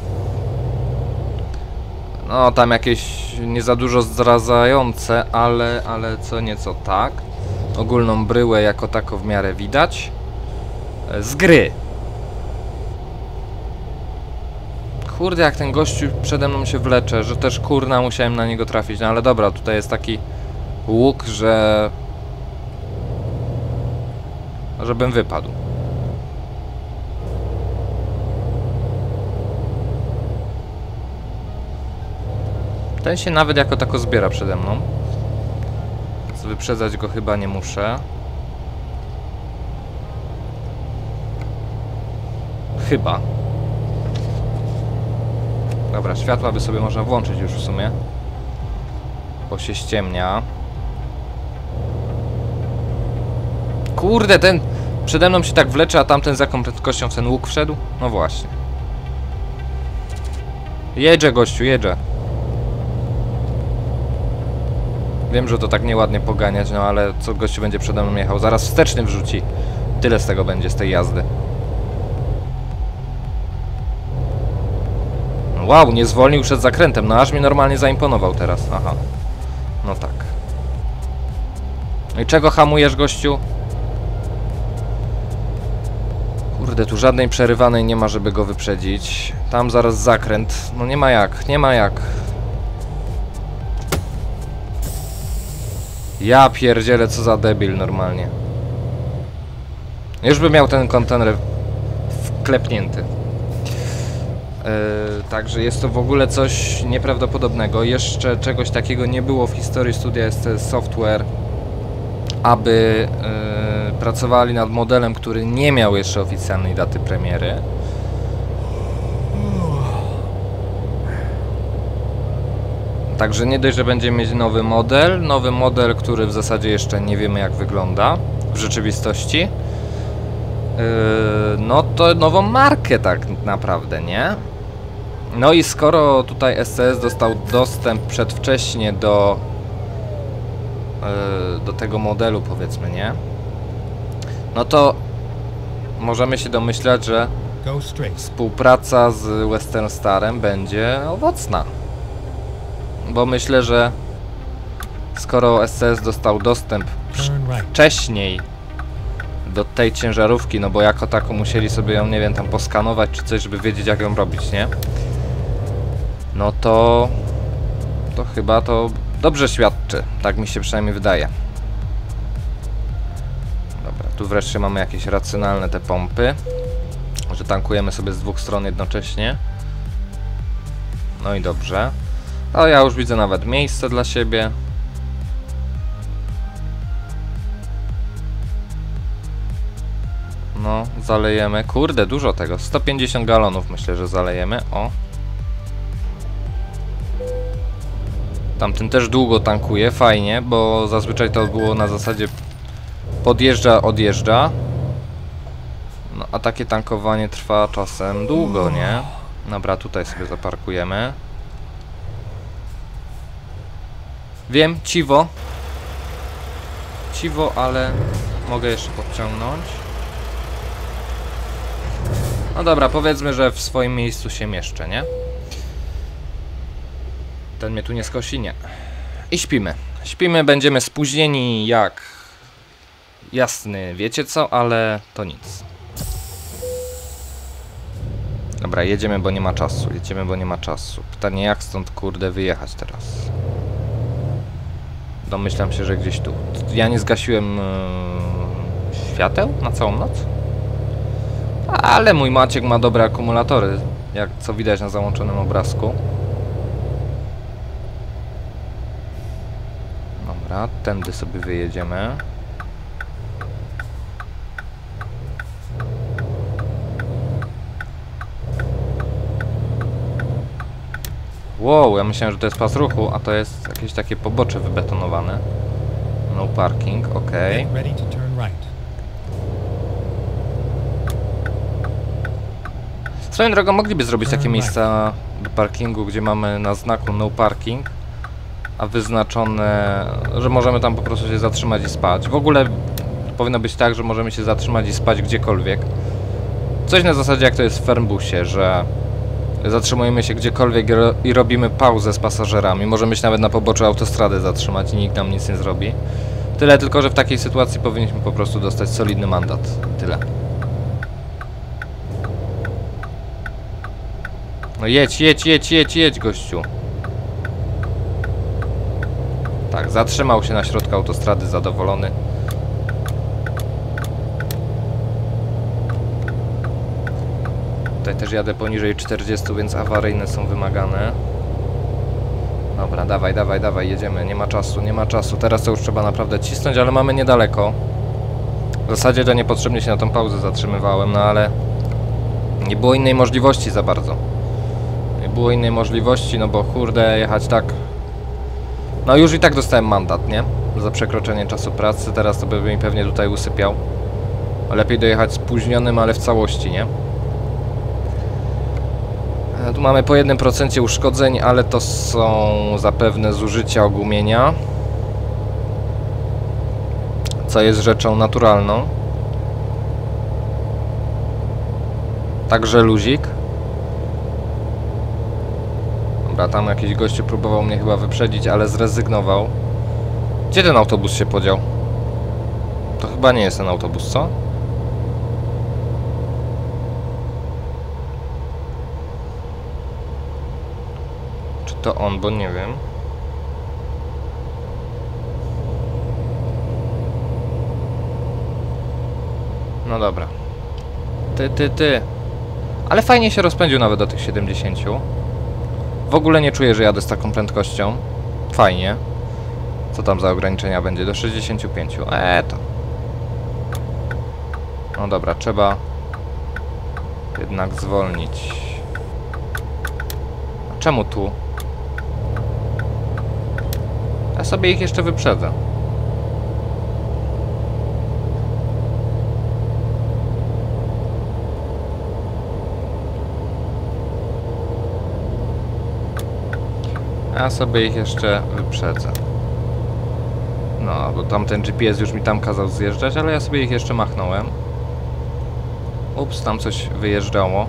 No tam jakieś nie za dużo zdradzające, ale co nieco tak. Ogólną bryłę jako tako w miarę widać. Z gry. Kurde, jak ten gościu przede mną się wlecze, że też kurna musiałem na niego trafić. No ale dobra, tutaj jest taki łuk, żebym wypadł. Ten się nawet jako tako zbiera przede mną. Więc wyprzedzać go chyba nie muszę. Chyba. Dobra, światła by sobie można włączyć już w sumie. Bo się ściemnia. Kurde, ten przede mną się tak wlecze, a tamten z jaką prędkością w ten łuk wszedł? No właśnie. Jedzie gościu, jedzie. Wiem, że to tak nieładnie poganiać, no ale co gościu będzie przede mną jechał? Zaraz wsteczny wrzuci. Tyle z tego będzie, z tej jazdy. Wow, nie zwolnił przed zakrętem, no aż mi normalnie zaimponował teraz. Aha. No tak. No i czego hamujesz, gościu? Kurde, tu żadnej przerywanej nie ma, żeby go wyprzedzić. Tam zaraz zakręt. No nie ma jak, nie ma jak. Ja pierdzielę, co za debil normalnie. Już by miał ten kontener wklepnięty. Także jest to w ogóle coś nieprawdopodobnego. Jeszcze czegoś takiego nie było w historii studia SCS Software, aby pracowali nad modelem, który nie miał jeszcze oficjalnej daty premiery. Także nie dość, że będziemy mieć nowy model, który w zasadzie jeszcze nie wiemy, jak wygląda w rzeczywistości. No to nową markę tak naprawdę, nie? No i skoro tutaj SCS dostał dostęp przedwcześnie do tego modelu, powiedzmy, nie? No to możemy się domyślać, że współpraca z Western Starem będzie owocna. Bo myślę, że skoro SCS dostał dostęp wcześniej do tej ciężarówki, no bo jako taką musieli sobie ją, nie wiem, tam poskanować czy coś, żeby wiedzieć, jak ją robić, nie? No to chyba to dobrze świadczy, tak mi się przynajmniej wydaje. Dobra, tu wreszcie mamy jakieś racjonalne te pompy, że tankujemy sobie z dwóch stron jednocześnie. No i dobrze. A ja już widzę nawet miejsce dla siebie. No, zalejemy. Kurde, dużo tego. 150 galonów myślę, że zalejemy. O. Tamten też długo tankuje, fajnie, bo zazwyczaj to było na zasadzie podjeżdża, odjeżdża. No, a takie tankowanie trwa czasem długo, nie? Dobra, tutaj sobie zaparkujemy. Wiem, ciwo, ale mogę jeszcze podciągnąć. No dobra, powiedzmy, że w swoim miejscu się mieszczę, nie? Ten mnie tu nie skosi, nie. I śpimy. Śpimy, będziemy spóźnieni jak jasny, wiecie co, ale to nic. Dobra, jedziemy, bo nie ma czasu. Jedziemy, bo nie ma czasu. Pytanie, jak stąd, kurde, wyjechać teraz? Domyślam się, że gdzieś tu. Ja nie zgasiłem świateł na całą noc? Ale mój Maciek ma dobre akumulatory, jak co widać na załączonym obrazku. Dobra, tędy sobie wyjedziemy. Wow, ja myślałem, że to jest pas ruchu, a to jest jakieś takie pobocze wybetonowane. No parking, okej. Swoją drogą mogliby zrobić takie miejsca do parkingu, gdzie mamy na znaku no parking, a wyznaczone, że możemy tam po prostu się zatrzymać i spać. W ogóle powinno być tak, że możemy się zatrzymać i spać gdziekolwiek. Coś na zasadzie jak to jest w Fernbusie, że zatrzymujemy się gdziekolwiek i robimy pauzę z pasażerami. Możemy się nawet na poboczu autostrady zatrzymać i nikt nam nic nie zrobi. Tyle tylko, że w takiej sytuacji powinniśmy po prostu dostać solidny mandat. Tyle. No jedź, gościu. Tak, zatrzymał się na środku autostrady, zadowolony. Tutaj też jadę poniżej 40, więc awaryjne są wymagane. Dobra, dawaj, jedziemy, nie ma czasu. Teraz to już trzeba naprawdę cisnąć, ale mamy niedaleko. W zasadzie to niepotrzebnie się na tą pauzę zatrzymywałem, no ale nie było innej możliwości za bardzo. Nie było innej możliwości, no bo kurde, jechać tak. No już i tak dostałem mandat, nie? Za przekroczenie czasu pracy, teraz to by mi pewnie tutaj usypiał. Lepiej dojechać spóźnionym, ale w całości, nie? Tu mamy po 1% uszkodzeń, ale to są zapewne zużycia ogumienia. Co jest rzeczą naturalną. Także luzik. Dobra, tam jakiś gościu próbował mnie chyba wyprzedzić, ale zrezygnował. Gdzie ten autobus się podział? To chyba nie jest ten autobus, co? Czy to on, bo nie wiem. No dobra. Ty. Ale fajnie się rozpędził nawet do tych 70. W ogóle nie czuję, że jadę z taką prędkością. Fajnie. Co tam za ograniczenia będzie? Do 65. To. No dobra, trzeba jednak zwolnić. A czemu tu? Ja sobie ich jeszcze wyprzedzę. Ja sobie ich jeszcze wyprzedzę. No, bo tamten GPS już mi tam kazał zjeżdżać, ale ja sobie ich jeszcze machnąłem. Ups, tam coś wyjeżdżało.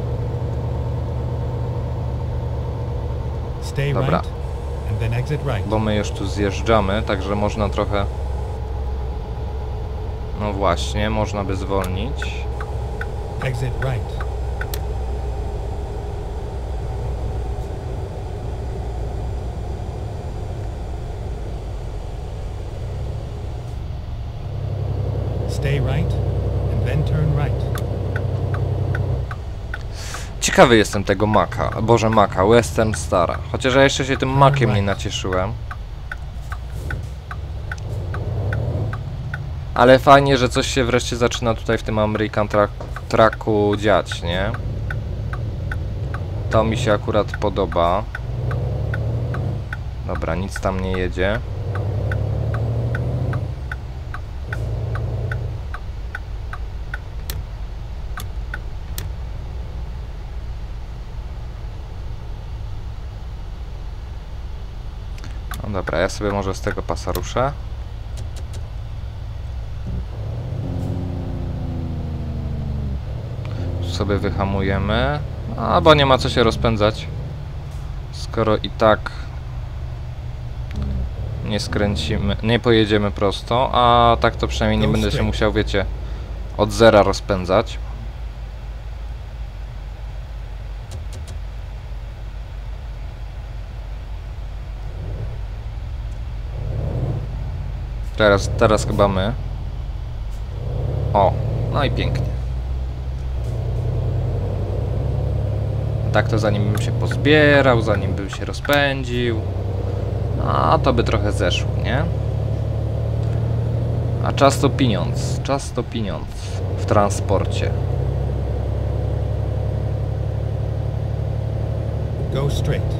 Dobra. Bo my już tu zjeżdżamy, także można trochę... No właśnie, można by zwolnić. Exit right. Stay right and then turn right. Ciekawy jestem tego Maca, Boże Maca, Western Stara. Chociaż ja jeszcze się tym Maciem nie nacieszyłem. Ale fajnie, że coś się wreszcie zaczyna tutaj w tym American Trucku dziać, nie? To mi się akurat podoba. Dobra, nic tam nie jedzie. No dobra, ja sobie może z tego pasa ruszę. Tu sobie wyhamujemy. A, bo nie ma co się rozpędzać. Skoro i tak nie skręcimy, nie pojedziemy prosto, a tak to przynajmniej nie będę się musiał, wiecie, od zera rozpędzać. Teraz chyba my. O, no i pięknie. Tak to zanim bym się pozbierał, zanim bym się rozpędził, a to by trochę zeszło, nie? A czas to pieniądz w transporcie. Go straight.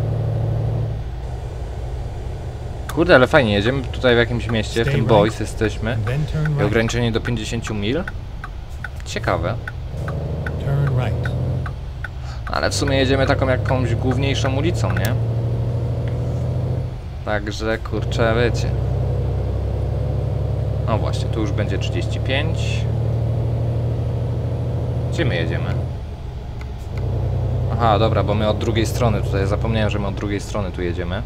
Kurde, ale fajnie, jedziemy tutaj w jakimś mieście, w tym Boise jesteśmy. I ograniczenie do 50 mil. Ciekawe. Turn right. Ale w sumie jedziemy taką jakąś główniejszą ulicą, nie? Także, kurczę, wiecie. No właśnie, tu już będzie 35. Gdzie my jedziemy? Aha, dobra, bo my od drugiej strony tutaj, zapomniałem, że my od drugiej strony tu jedziemy.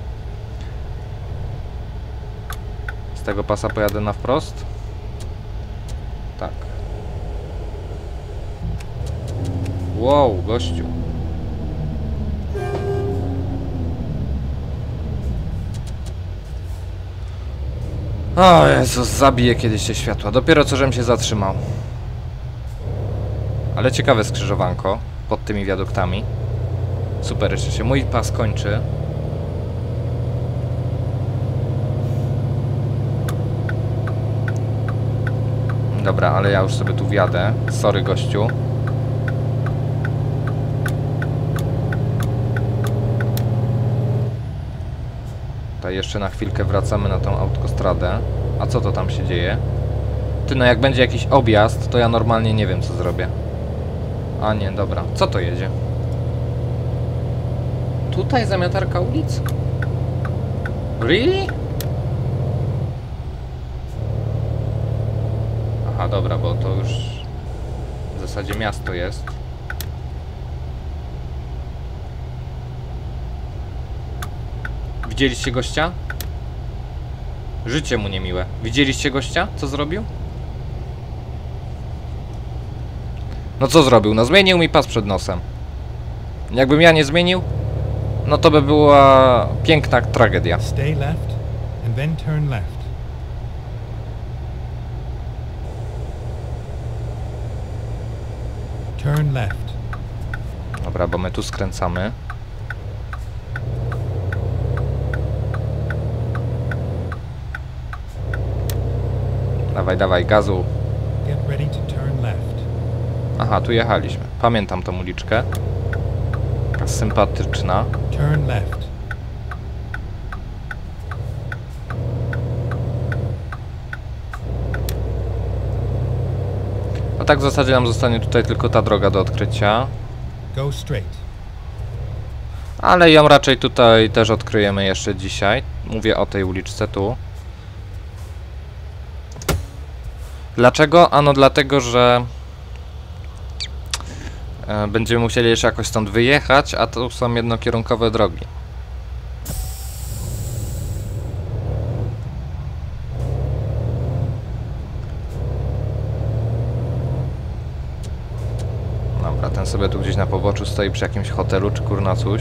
Z tego pasa pojadę na wprost? Tak. Wow, gościu. O Jezus, zabiję kiedyś się światła. Dopiero co żem się zatrzymał. Ale ciekawe skrzyżowanko pod tymi wiaduktami. Super, jeszcze się mój pas kończy. Dobra, ale ja już sobie tu wjadę. Sorry, gościu. Tutaj jeszcze na chwilkę wracamy na tą autostradę. A co to tam się dzieje? Ty, no jak będzie jakiś objazd, to ja normalnie nie wiem, co zrobię. A nie, dobra. Co to jedzie? Tutaj zamiatarka ulic? Really? Aha, dobra, bo to już w zasadzie miasto jest. Widzieliście gościa? Życie mu niemiłe. Widzieliście gościa? Co zrobił? No co zrobił? No zmienił mi pas przed nosem. Jakbym ja nie zmienił, no to by była piękna tragedia. Stay left and then turn left. Turn left. Dobra, bo my tu skręcamy. Dawaj, dawaj, gazu. Get ready to turn left. Aha, tu jechaliśmy. Pamiętam tą uliczkę. Taka sympatyczna. Turn left. No tak w zasadzie nam zostanie tutaj tylko ta droga do odkrycia. Go straight. Ale ją raczej tutaj też odkryjemy jeszcze dzisiaj. Mówię o tej uliczce tu. Dlaczego? Ano dlatego, że będziemy musieli jeszcze jakoś stąd wyjechać, a to są jednokierunkowe drogi. Dobra, ten sobie tu gdzieś na poboczu stoi przy jakimś hotelu czy kurna coś.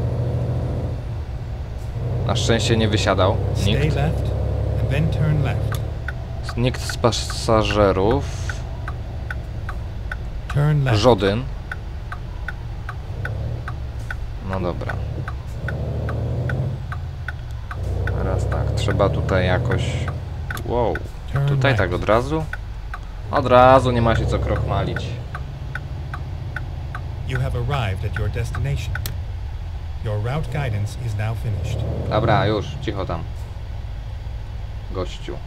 Na szczęście nie wysiadał Stay nikt. left and then turn left. Nikt z pasażerów. Turn left. Żaden. No dobra. Teraz tak, trzeba tutaj jakoś... Wow. Turn Tutaj left. tak od razu? Od razu, nie ma się co krochmalić. You have arrived at your destination. Your route guidance is now finished. Dobra, już, cicho tam. Gościu.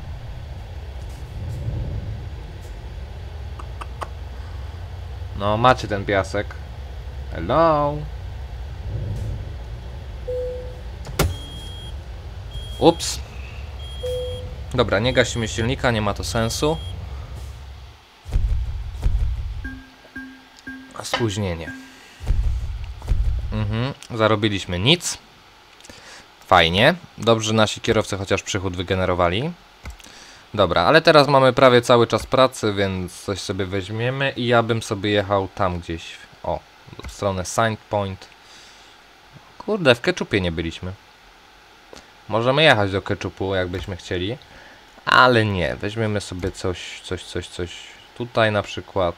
No, macie ten piasek. Hello? Ups. Dobra, nie gasimy silnika, nie ma to sensu. A spóźnienie. Zarobiliśmy nic. Fajnie. Dobrze, że nasi kierowcy chociaż przychód wygenerowali. Dobra, ale teraz mamy prawie cały czas pracy, więc coś sobie weźmiemy i ja bym sobie jechał tam gdzieś. O, w stronę Sandpoint. Kurde, w Ketchupie nie byliśmy. Możemy jechać do Ketchupu, jakbyśmy chcieli. Ale nie, weźmiemy sobie coś tutaj na przykład.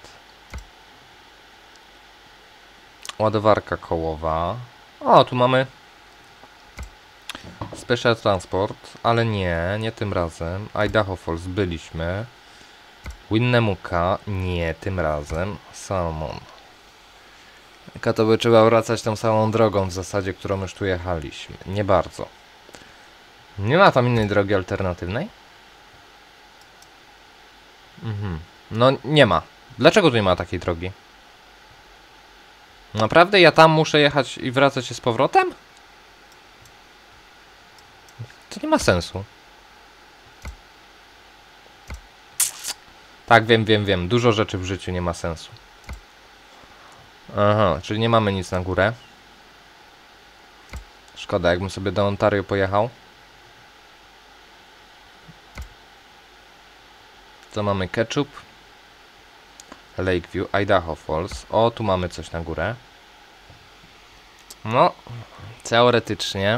Ładowarka kołowa. O, tu mamy Special Transport, ale nie tym razem. Idaho Falls byliśmy. Winnemucca, nie tym razem. Salmon. Jaka to by trzeba wracać tą samą drogą w zasadzie, którą już tu jechaliśmy. Nie bardzo. Nie ma tam innej drogi alternatywnej? No nie ma. Dlaczego tu nie ma takiej drogi? Naprawdę ja tam muszę jechać i wracać się z powrotem? To nie ma sensu. Tak, wiem. Dużo rzeczy w życiu nie ma sensu. Aha, czyli nie mamy nic na górę. Szkoda, jakbym sobie do Ontario pojechał. Co mamy? Ketchup. Lakeview, Idaho Falls. O, tu mamy coś na górę. No, teoretycznie.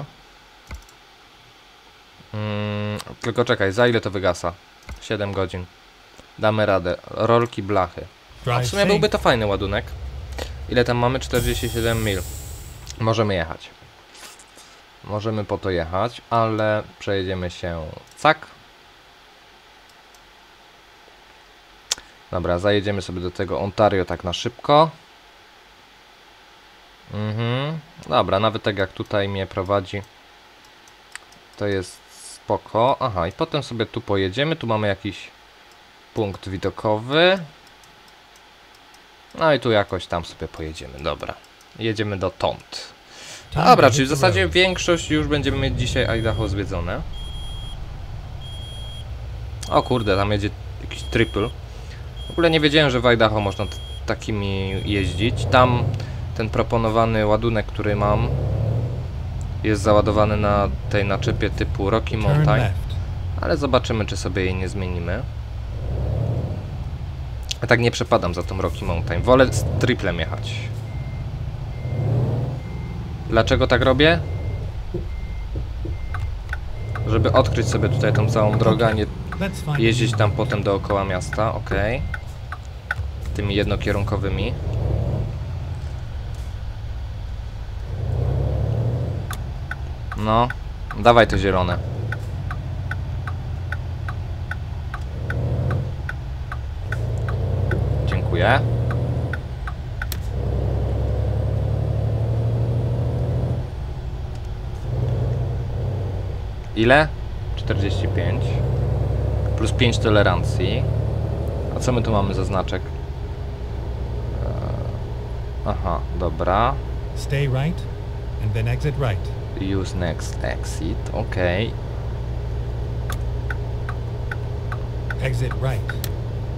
Tylko czekaj, za ile to wygasa? 7 godzin. Damy radę. Rolki, blachy. A w sumie byłby to fajny ładunek. Ile tam mamy? 47 mil. Możemy jechać. Możemy po to jechać, ale przejedziemy się cak. Dobra, zajedziemy sobie do tego Ontario tak na szybko. Dobra, nawet tak jak tutaj mnie prowadzi, to jest spoko. Aha, i potem sobie tu pojedziemy. Tu mamy jakiś punkt widokowy. No i tu jakoś tam sobie pojedziemy. Dobra, jedziemy dotąd. Dobra, czyli w zasadzie większość już będziemy mieć dzisiaj Idaho zwiedzone. O kurde, tam jedzie jakiś triple. W ogóle nie wiedziałem, że w Idaho można takimi jeździć. Tam ten proponowany ładunek, który mam, jest załadowany na tej naczepie typu Rocky Turn Mountain, left. ale zobaczymy, czy sobie jej nie zmienimy. Ja tak nie przepadam za tą Rocky Mountain. Wolę z triplem jechać. Dlaczego tak robię? Żeby odkryć sobie tutaj tą całą drogę, a nie Let's find jeździć tam potem dookoła miasta. Ok. Tymi jednokierunkowymi. No, dawaj to zielone. Dziękuję. Ile? 45. Plus 5 tolerancji. A co my tu mamy za znaczek? Aha, dobra. Stay right and then exit right. Use next exit, ok. Exit right.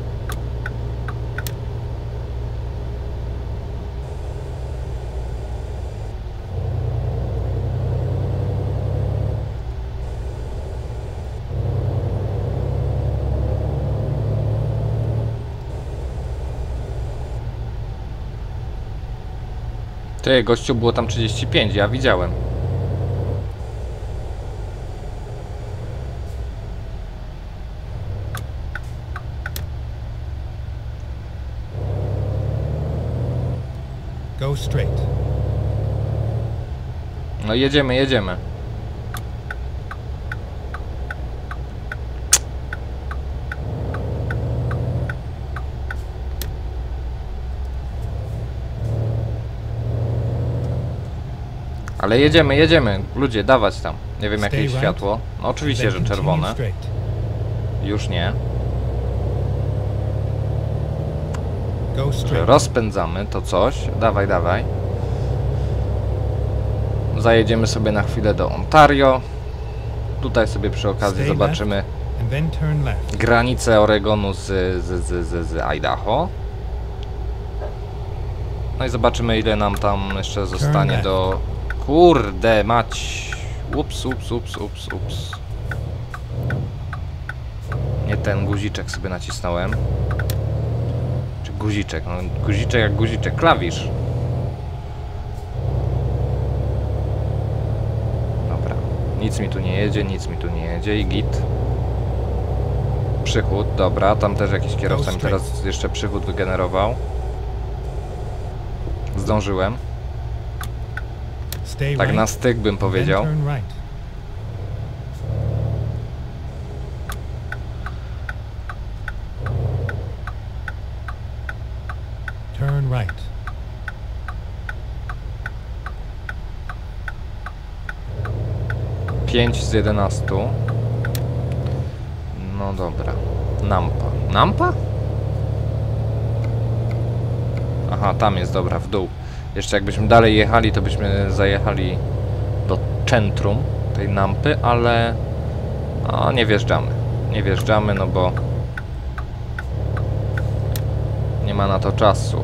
Ty, gościu, było tam 35, ja widziałem. Go straight. No jedziemy, jedziemy. Ale jedziemy, jedziemy. Ludzie, dawać tam. Nie wiem, jakie jest światło. No oczywiście, Then że continue czerwone. straight. Już nie. Go straight. Rozpędzamy to coś. Dawaj, dawaj. Zajedziemy sobie na chwilę do Ontario. Tutaj sobie przy okazji Stay zobaczymy And then turn left. granicę Oregonu z Idaho. No i zobaczymy, ile nam tam jeszcze zostanie left. do... Kurde mać. Ups. Nie ten guziczek sobie nacisnąłem. Czy guziczek? No guziczek jak guziczek. Klawisz. Dobra. Nic mi tu nie jedzie, nic mi tu nie jedzie i git. Przychód, dobra. Tam też jakiś kierowca mi teraz jeszcze przychód wygenerował. Zdążyłem. Stay Tak right. na styk bym powiedział. Then turn right. Turn right. Pięć z 11. No dobra. Nampa. Nampa? Aha, tam jest, dobra, w dół. Jeszcze jakbyśmy dalej jechali, to byśmy zajechali do centrum tej Nampy, ale no, nie wjeżdżamy. Nie wjeżdżamy, no bo nie ma na to czasu.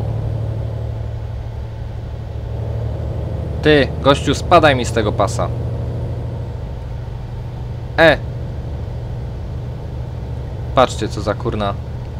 Ty, gościu, spadaj mi z tego pasa. Patrzcie, co za kurna.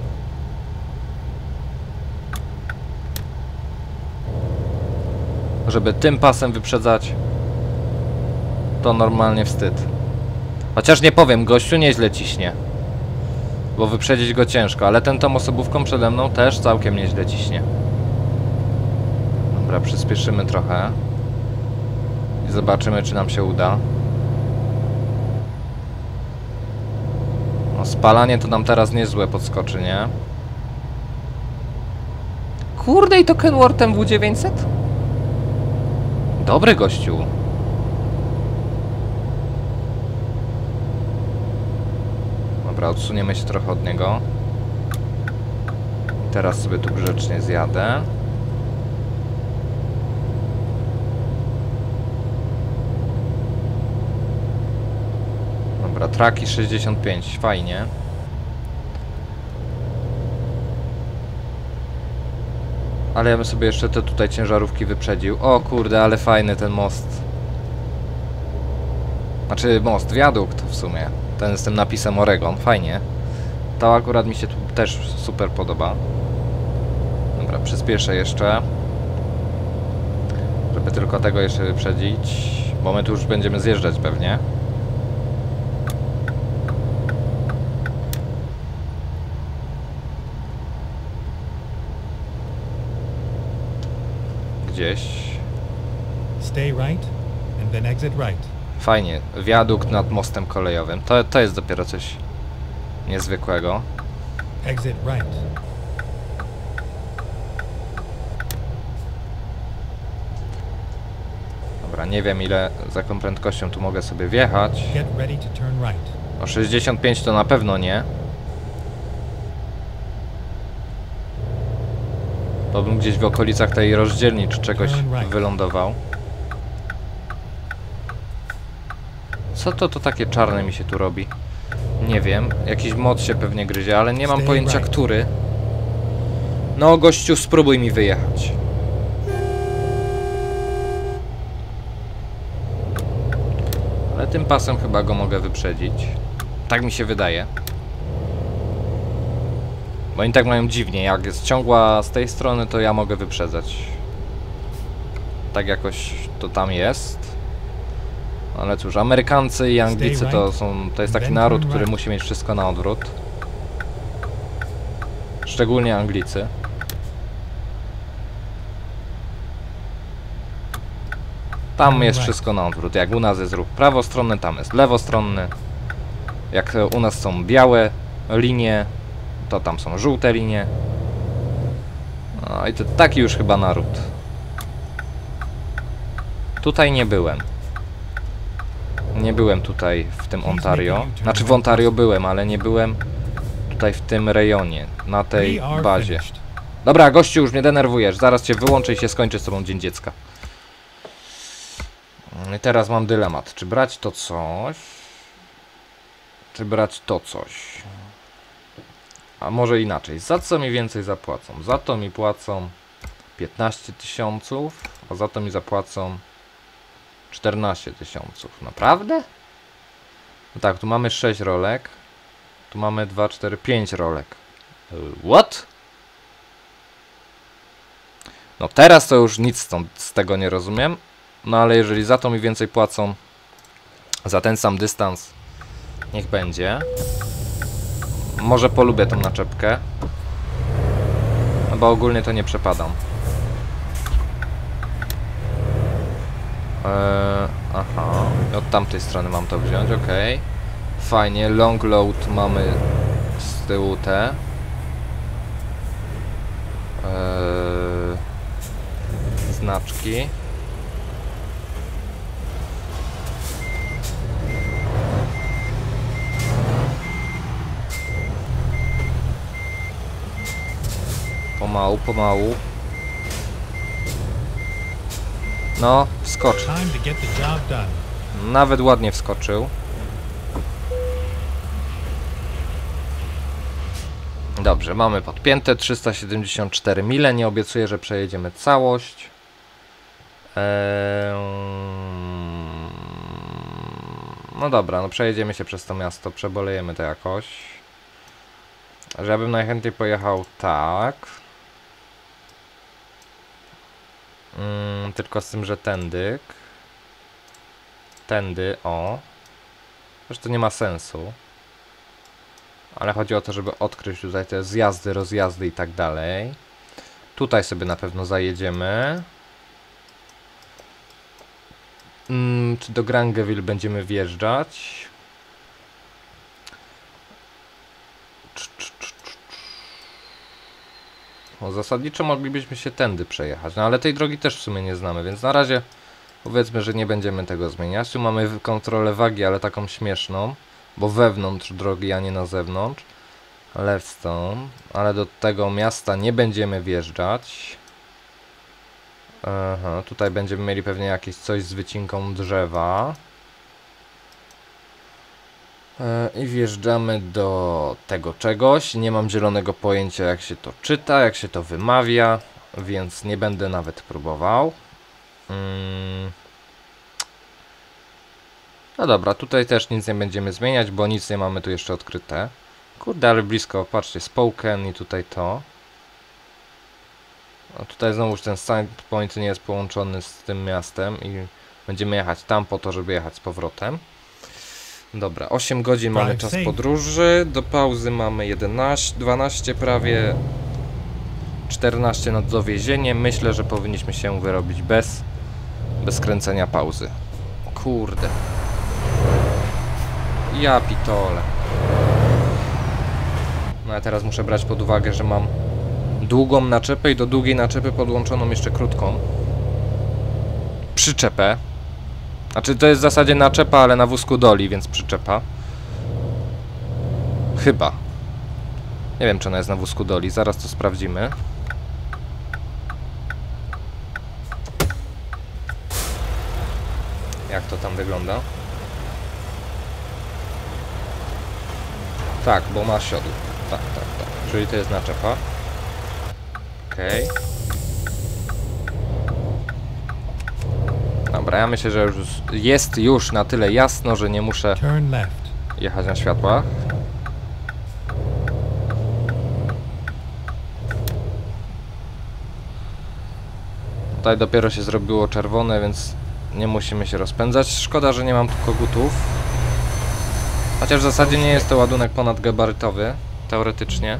Żeby tym pasem wyprzedzać, to normalnie wstyd. Chociaż nie powiem, gościu nieźle ciśnie. Bo wyprzedzić go ciężko, ale tą osobówką przede mną też całkiem nieźle ciśnie. Dobra, przyspieszymy trochę. I zobaczymy, czy nam się uda. No, spalanie to nam teraz niezłe podskoczy, nie? Kurde, i to Kenworth MW900? Dobry gościu. Dobra, odsuniemy się trochę od niego. Teraz sobie tu grzecznie zjadę. Dobra, traki 65, fajnie. Ale ja bym sobie jeszcze te tutaj ciężarówki wyprzedził. O kurde, ale fajny ten most. Znaczy most, wiadukt w sumie. Ten z tym napisem Oregon, fajnie. To akurat mi się tu też super podoba. Dobra, przyspieszę jeszcze. Żeby tylko tego jeszcze wyprzedzić. Bo my tu już będziemy zjeżdżać pewnie. Gdzieś. Stay right and then exit right. Fajnie, wiadukt nad mostem kolejowym. To jest dopiero coś niezwykłego. Exit right. Dobra, nie wiem ile, z jaką prędkością tu mogę sobie wjechać. Get ready to turn right. O 65 to na pewno nie. To bym gdzieś w okolicach tej rozdzielni czy czegoś wylądował. Co to takie czarne mi się tu robi? Nie wiem, jakiś mod się pewnie gryzie, ale nie mam pojęcia który. No gościu, spróbuj mi wyjechać. Ale tym pasem chyba go mogę wyprzedzić. Tak mi się wydaje. Bo oni tak mają dziwnie, jak jest ciągła z tej strony, to ja mogę wyprzedzać. Tak jakoś to tam jest. Ale cóż, Amerykancy i Anglicy to jest taki naród, który musi mieć wszystko na odwrót. Szczególnie Anglicy. Tam jest wszystko na odwrót. Jak u nas jest ruch prawostronny, tam jest lewostronny. Jak u nas są białe linie, to tam są żółte linie. No i to taki już chyba naród. Tutaj nie byłem. Nie byłem tutaj w tym Ontario. Znaczy w Ontario byłem, ale nie byłem tutaj w tym rejonie, na tej bazie. Dobra, gościu, już mnie denerwujesz. Zaraz cię wyłączę i się skończy z tobą Dzień Dziecka. I teraz mam dylemat. Czy brać to coś? Czy brać to coś? A może inaczej. Za co mi więcej zapłacą? Za to mi płacą 15 000, a za to mi zapłacą 14 000. Naprawdę? No tak, tu mamy 6 rolek. Tu mamy 2, 4, 5 rolek. What? No teraz to już nic z tego nie rozumiem. No ale jeżeli za to mi więcej płacą, za ten sam dystans, niech będzie. Może polubię tą naczepkę. No bo ogólnie to nie przepadam. Aha, od tamtej strony mam to wziąć, ok. Fajnie, long load mamy z tyłu te. Znaczki. Pomału, pomału. No, wskocz. Nawet ładnie wskoczył. Dobrze, mamy podpięte 374 mile. Nie obiecuję, że przejedziemy całość. No dobra, no przejedziemy się przez to miasto, przebolejemy to jakoś. Że ja bym najchętniej pojechał tak. Tylko z tym, że tędy. Tędy, o. Zresztą to nie ma sensu. Ale chodzi o to, żeby odkryć tutaj te zjazdy, rozjazdy i tak dalej. Tutaj sobie na pewno zajedziemy. Czy do Grangeville będziemy wjeżdżać? No, zasadniczo moglibyśmy się tędy przejechać, no ale tej drogi też w sumie nie znamy, więc na razie powiedzmy, że nie będziemy tego zmieniać. Tu mamy kontrolę wagi, ale taką śmieszną, bo wewnątrz drogi, a nie na zewnątrz. Lewstone, ale do tego miasta nie będziemy wjeżdżać. Aha, tutaj będziemy mieli pewnie jakieś coś z wycinką drzewa. I wjeżdżamy do tego czegoś. Nie mam zielonego pojęcia, jak się to czyta, jak się to wymawia. więc nie będę nawet próbował. No dobra, tutaj też nic nie będziemy zmieniać, bo nic nie mamy tu jeszcze odkryte. Kurde, ale blisko, patrzcie, Spoken i tutaj to. A tutaj znowuż ten Sand Point nie jest połączony z tym miastem i będziemy jechać tam po to, żeby jechać z powrotem. Dobra, 8 godzin mamy czas podróży, do pauzy mamy 11, 12 prawie, 14 na dowiezienie. Myślę, że powinniśmy się wyrobić bez kręcenia pauzy. Kurde. Ja pitole. No a teraz muszę brać pod uwagę, że mam długą naczepę i do długiej naczepy podłączoną jeszcze krótką przyczepę. Znaczy to jest w zasadzie naczepa, ale na wózku doli, więc przyczepa. Chyba. Nie wiem, czy ona jest na wózku doli, zaraz to sprawdzimy. Jak to tam wygląda? Tak, bo ma siodło. Tak. Czyli to jest naczepa. Okej. Dobra, ja myślę, że jest już na tyle jasno, że nie muszę jechać na światłach. Tutaj dopiero się zrobiło czerwone, więc nie musimy się rozpędzać. Szkoda, że nie mam tu kogutów. Chociaż w zasadzie nie jest to ładunek ponadgabarytowy, teoretycznie.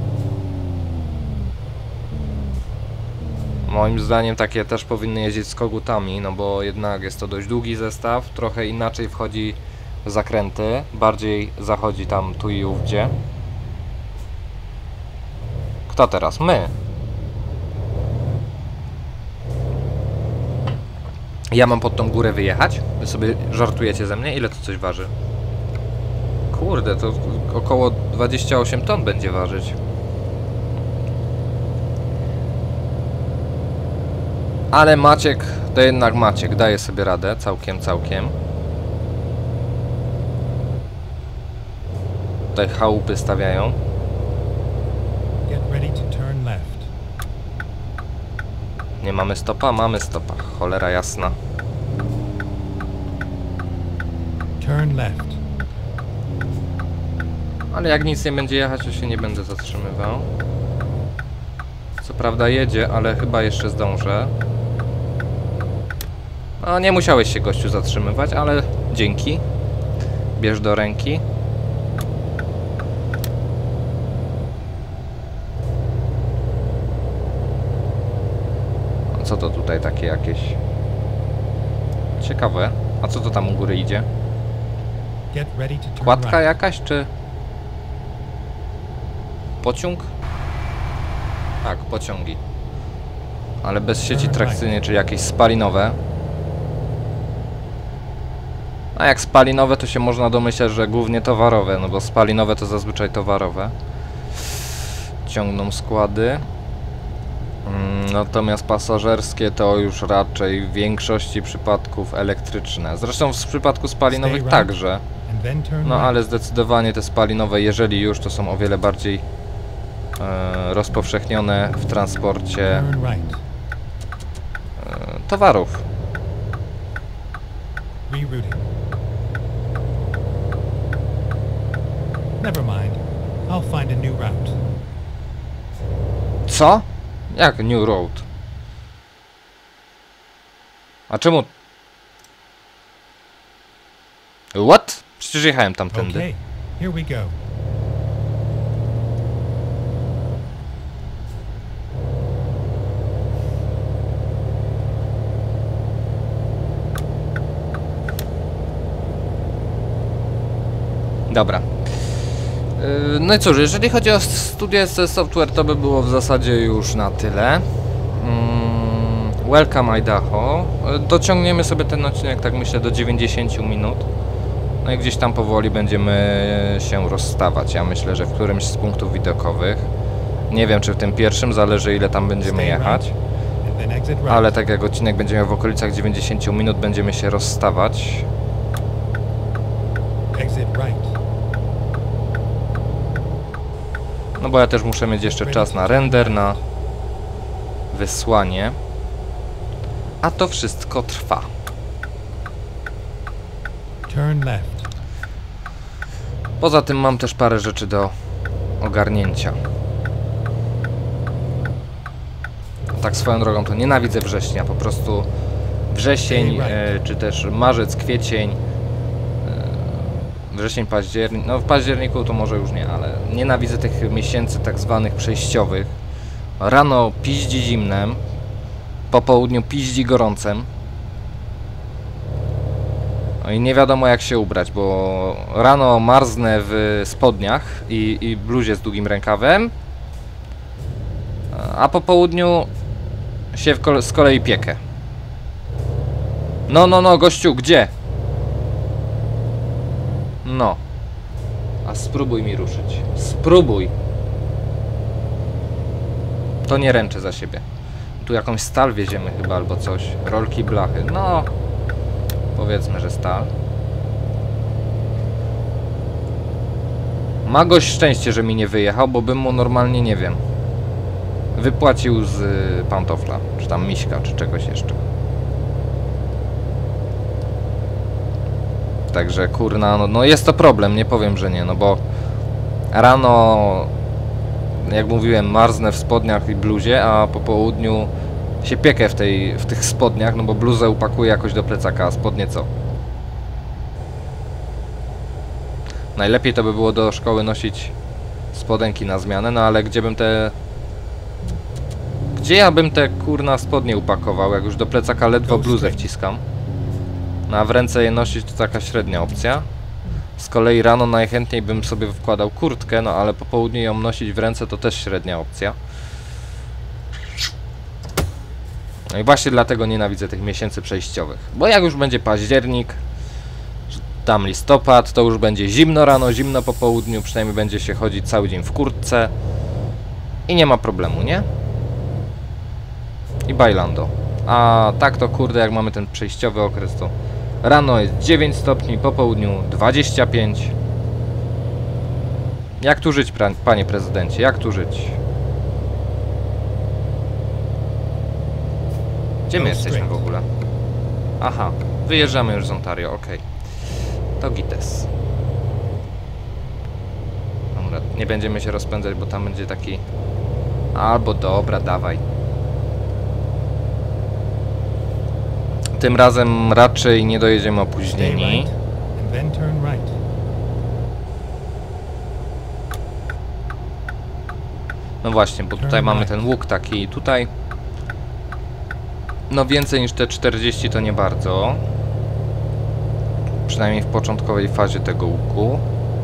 Moim zdaniem takie też powinny jeździć z kogutami, no bo jednak jest to dość długi zestaw, trochę inaczej wchodzi w zakręty, bardziej zachodzi tam tu i ówdzie. Kto teraz? My! Ja mam pod tą górę wyjechać? Wy sobie żartujecie ze mnie? Ile to coś waży? Kurde, to około 28 ton będzie ważyć. Ale Maciek, to jednak Maciek, daje sobie radę, całkiem. Tutaj chałupy stawiają. Nie mamy stopa? Mamy stopa, cholera jasna. Ale jak nic nie będzie jechać, to się nie będę zatrzymywał. Co prawda jedzie, ale chyba jeszcze zdążę. No, nie musiałeś się, gościu, zatrzymywać, ale dzięki. Bierz do ręki. Co to tutaj takie jakieś ciekawe? A co to tam u góry idzie? Kładka jakaś, czy pociąg? Tak, pociągi. Ale bez sieci trakcyjnej, czy jakieś spalinowe. A jak spalinowe, to się można domyśleć, że głównie towarowe, no bo spalinowe to zazwyczaj towarowe. Ciągną składy. Natomiast pasażerskie to już raczej w większości przypadków elektryczne. Zresztą w przypadku spalinowych także. No ale zdecydowanie te spalinowe, jeżeli już, to są o wiele bardziej rozpowszechnione w transporcie towarów. Co? Jak New Road? A czemu? What? Przecież jechałem tamtędy. Okay, here we go. Dobra. No i cóż, jeżeli chodzi o studia z software, to by było w zasadzie już na tyle. Welcome Idaho. Dociągniemy sobie ten odcinek, tak myślę, do 90 minut. No i gdzieś tam powoli będziemy się rozstawać. Ja myślę, że w którymś z punktów widokowych. Nie wiem, czy w tym pierwszym, zależy ile tam będziemy jechać. Ale tak jak odcinek będzie miał w okolicach 90 minut, będziemy się rozstawać. No bo ja też muszę mieć jeszcze czas na render, na wysłanie. A to wszystko trwa. Turn left. Poza tym mam też parę rzeczy do ogarnięcia. Tak swoją drogą to nienawidzę września, po prostu wrzesień, czy też marzec, kwiecień, wrzesień, październik, no w październiku to może już nie, ale nienawidzę tych miesięcy tak zwanych przejściowych. Rano piździ zimnem, po południu piździ gorącem. No i nie wiadomo jak się ubrać, bo rano marznę w spodniach i bluzie z długim rękawem, a po południu się z kolei piekę. No, gościu, gdzie? No. A spróbuj mi ruszyć. Spróbuj. To nie ręczę za siebie. Tu jakąś stal wieziemy chyba albo coś. Rolki, blachy. No. Powiedzmy, że stal. Ma gość szczęście, że mi nie wyjechał, bo bym mu normalnie, nie wiem, wypłacił z pantofla, czy tam miśka, czy czegoś jeszcze. Także kurna, no jest to problem, nie powiem, że nie, no bo rano, jak mówiłem, marznę w spodniach i bluzie, a po południu się piekę w tych spodniach, no bo bluzę upakuję jakoś do plecaka, a spodnie co? Najlepiej to by było do szkoły nosić spodenki na zmianę, no ale gdzie ja bym te kurna spodnie upakował, jak już do plecaka ledwo bluzę wciskam. No a w ręce je nosić to taka średnia opcja. Z kolei rano najchętniej bym sobie wkładał kurtkę, no ale po południu ją nosić w ręce to też średnia opcja. No i właśnie dlatego nienawidzę tych miesięcy przejściowych. Bo jak już będzie październik, tam listopad, to już będzie zimno rano, zimno po południu, przynajmniej będzie się chodzić cały dzień w kurtce. I nie ma problemu, nie? I bailando. A tak to kurde, jak mamy ten przejściowy okres, to rano jest 9 stopni, po południu 25. Jak tu żyć, panie prezydencie? Jak tu żyć? Gdzie my jesteśmy w ogóle? Aha, wyjeżdżamy już z Ontario, okej. To gites. Dobra, nie będziemy się rozpędzać, bo tam będzie taki... Albo dobra, dawaj. Tym razem raczej nie dojedziemy opóźnieni. No właśnie, bo tutaj mamy ten łuk taki i tutaj... No więcej niż te 40 to nie bardzo. Przynajmniej w początkowej fazie tego łuku.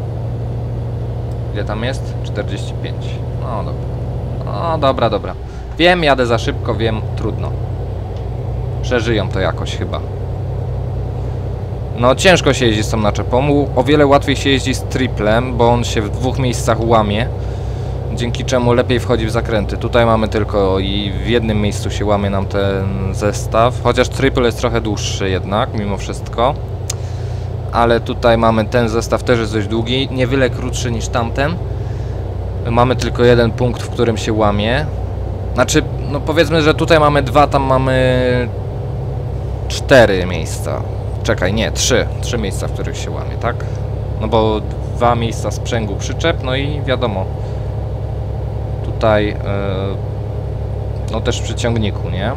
Ile tam jest? 45. No dobra. No dobra. Wiem, jadę za szybko, wiem, trudno. Przeżyją to jakoś chyba. No ciężko się jeździ z tą naczepą. O wiele łatwiej się jeździ z triplem, bo on się w dwóch miejscach łamie. Dzięki czemu lepiej wchodzi w zakręty. Tutaj mamy tylko i w jednym miejscu się łamie nam ten zestaw. Chociaż triple jest trochę dłuższy jednak, mimo wszystko. Ale tutaj mamy ten zestaw, też jest dość długi. Niewiele krótszy niż tamten. Mamy tylko jeden punkt, w którym się łamie. Znaczy, no powiedzmy, że tutaj mamy 2, tam mamy 4 miejsca. Czekaj, nie, 3 miejsca, w których się łamie, tak? No bo 2 miejsca sprzęgu przyczep, no i wiadomo. Tutaj, no też przy ciągniku, nie?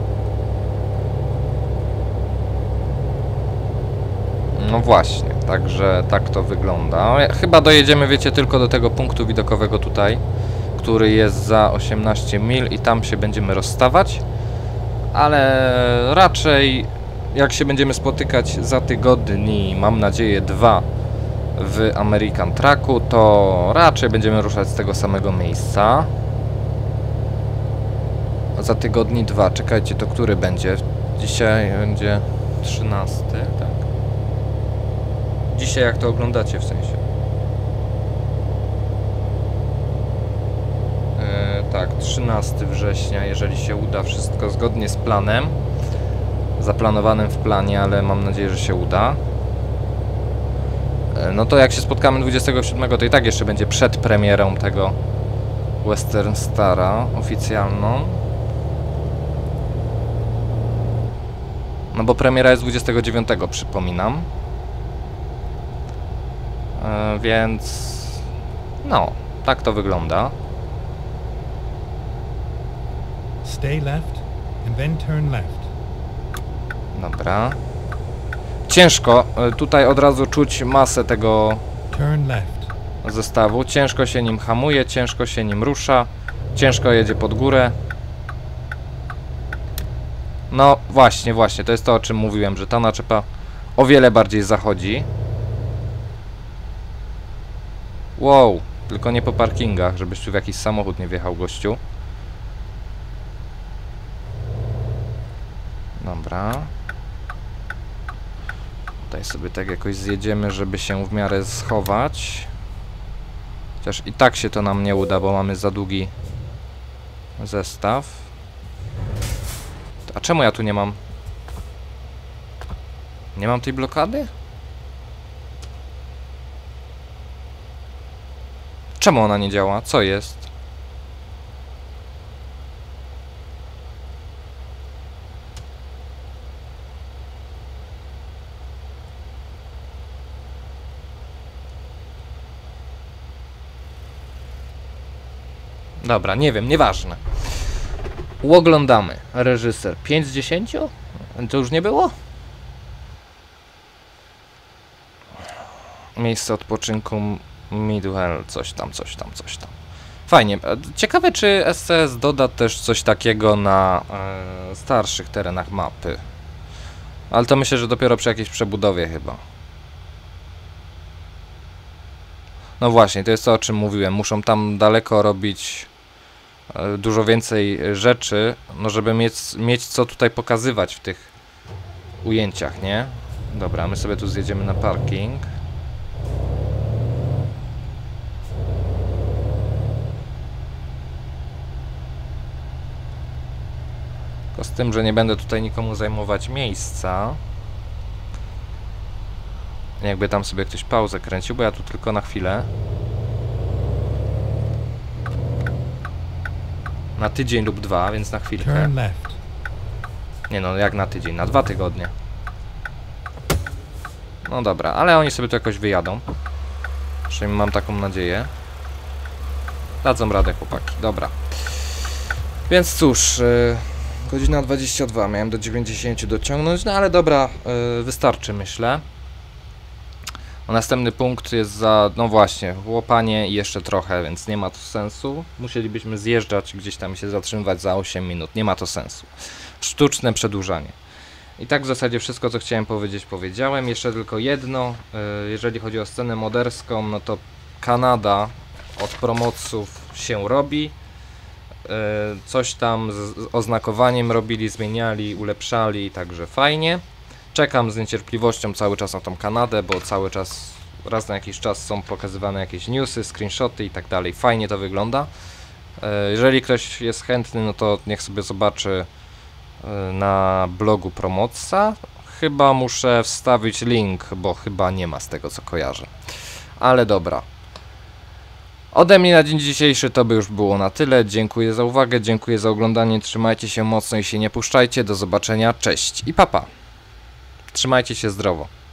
No właśnie, także tak to wygląda. Chyba dojedziemy, wiecie, tylko do tego punktu widokowego tutaj, który jest za 18 mil i tam się będziemy rozstawać. Ale raczej jak się będziemy spotykać za tygodni, mam nadzieję 2 w American Trucku, to raczej będziemy ruszać z tego samego miejsca. Za tygodni 2, czekajcie, to który będzie? Dzisiaj będzie 13, tak? Dzisiaj jak to oglądacie w sensie? Tak, 13 września, jeżeli się uda wszystko zgodnie z planem. Zaplanowanym w planie, ale mam nadzieję, że się uda. No to jak się spotkamy 27, to i tak jeszcze będzie przed premierą tego Western Stara oficjalną. No bo premiera jest 29, przypominam. Więc... no, tak to wygląda. Stay left and then turn left. Dobra. Ciężko, tutaj od razu czuć masę tego Turn left. zestawu. Ciężko się nim hamuje, ciężko się nim rusza. Ciężko jedzie pod górę. No właśnie, to jest to, o czym mówiłem, że ta naczepa o wiele bardziej zachodzi. Wow, tylko nie po parkingach, żebyś tu w jakiś samochód nie wjechał, gościu. Dobra. Tutaj sobie tak jakoś zjedziemy, żeby się w miarę schować. Chociaż i tak się to nam nie uda, bo mamy za długi zestaw. A czemu ja tu nie mam? Nie mam tej blokady? Czemu ona nie działa? Co jest? Dobra, nie wiem, nieważne. Oglądamy. Reżyser 5 z 10? To już nie było? Miejsce odpoczynku Midwell, coś tam. Fajnie. Ciekawe, czy SCS doda też coś takiego na starszych terenach mapy. Ale to myślę, że dopiero przy jakiejś przebudowie chyba. No właśnie, to jest to, o czym mówiłem. Muszą tam daleko robić dużo więcej rzeczy, no żeby mieć co tutaj pokazywać w tych ujęciach, nie? Dobra, my sobie tu zjedziemy na parking. Tylko z tym, że nie będę tutaj nikomu zajmować miejsca. Jakby tam sobie ktoś pauzę kręcił, bo ja tu tylko na chwilę. Na tydzień lub dwa, więc na chwilkę. Turn left. Nie no, jak na tydzień, na 2 tygodnie. No dobra, ale oni sobie tu jakoś wyjadą. Przynajmniej mam taką nadzieję. Dadzą radę, chłopaki, dobra. Więc cóż, godzina 22, miałem do 90 dociągnąć, no ale dobra, wystarczy, myślę. Następny punkt jest za, no właśnie, łopanie i jeszcze trochę, więc nie ma to sensu. Musielibyśmy zjeżdżać gdzieś tam i się zatrzymywać za 8 minut, nie ma to sensu. Sztuczne przedłużanie. I tak w zasadzie wszystko, co chciałem powiedzieć, powiedziałem. Jeszcze tylko jedno, jeżeli chodzi o scenę moderską, no to Kanada od promoców się robi. Coś tam z oznakowaniem robili, zmieniali, ulepszali, także fajnie. Czekam z niecierpliwością cały czas na tą Kanadę, bo cały czas, raz na jakiś czas są pokazywane jakieś newsy, screenshoty i tak dalej. Fajnie to wygląda. Jeżeli ktoś jest chętny, no to niech sobie zobaczy na blogu Promoca. Chyba muszę wstawić link, bo chyba nie ma z tego, co kojarzę. Ale dobra. Ode mnie na dzień dzisiejszy to by już było na tyle. Dziękuję za uwagę, dziękuję za oglądanie. Trzymajcie się mocno i się nie puszczajcie. Do zobaczenia, cześć i papa. Trzymajcie się zdrowo.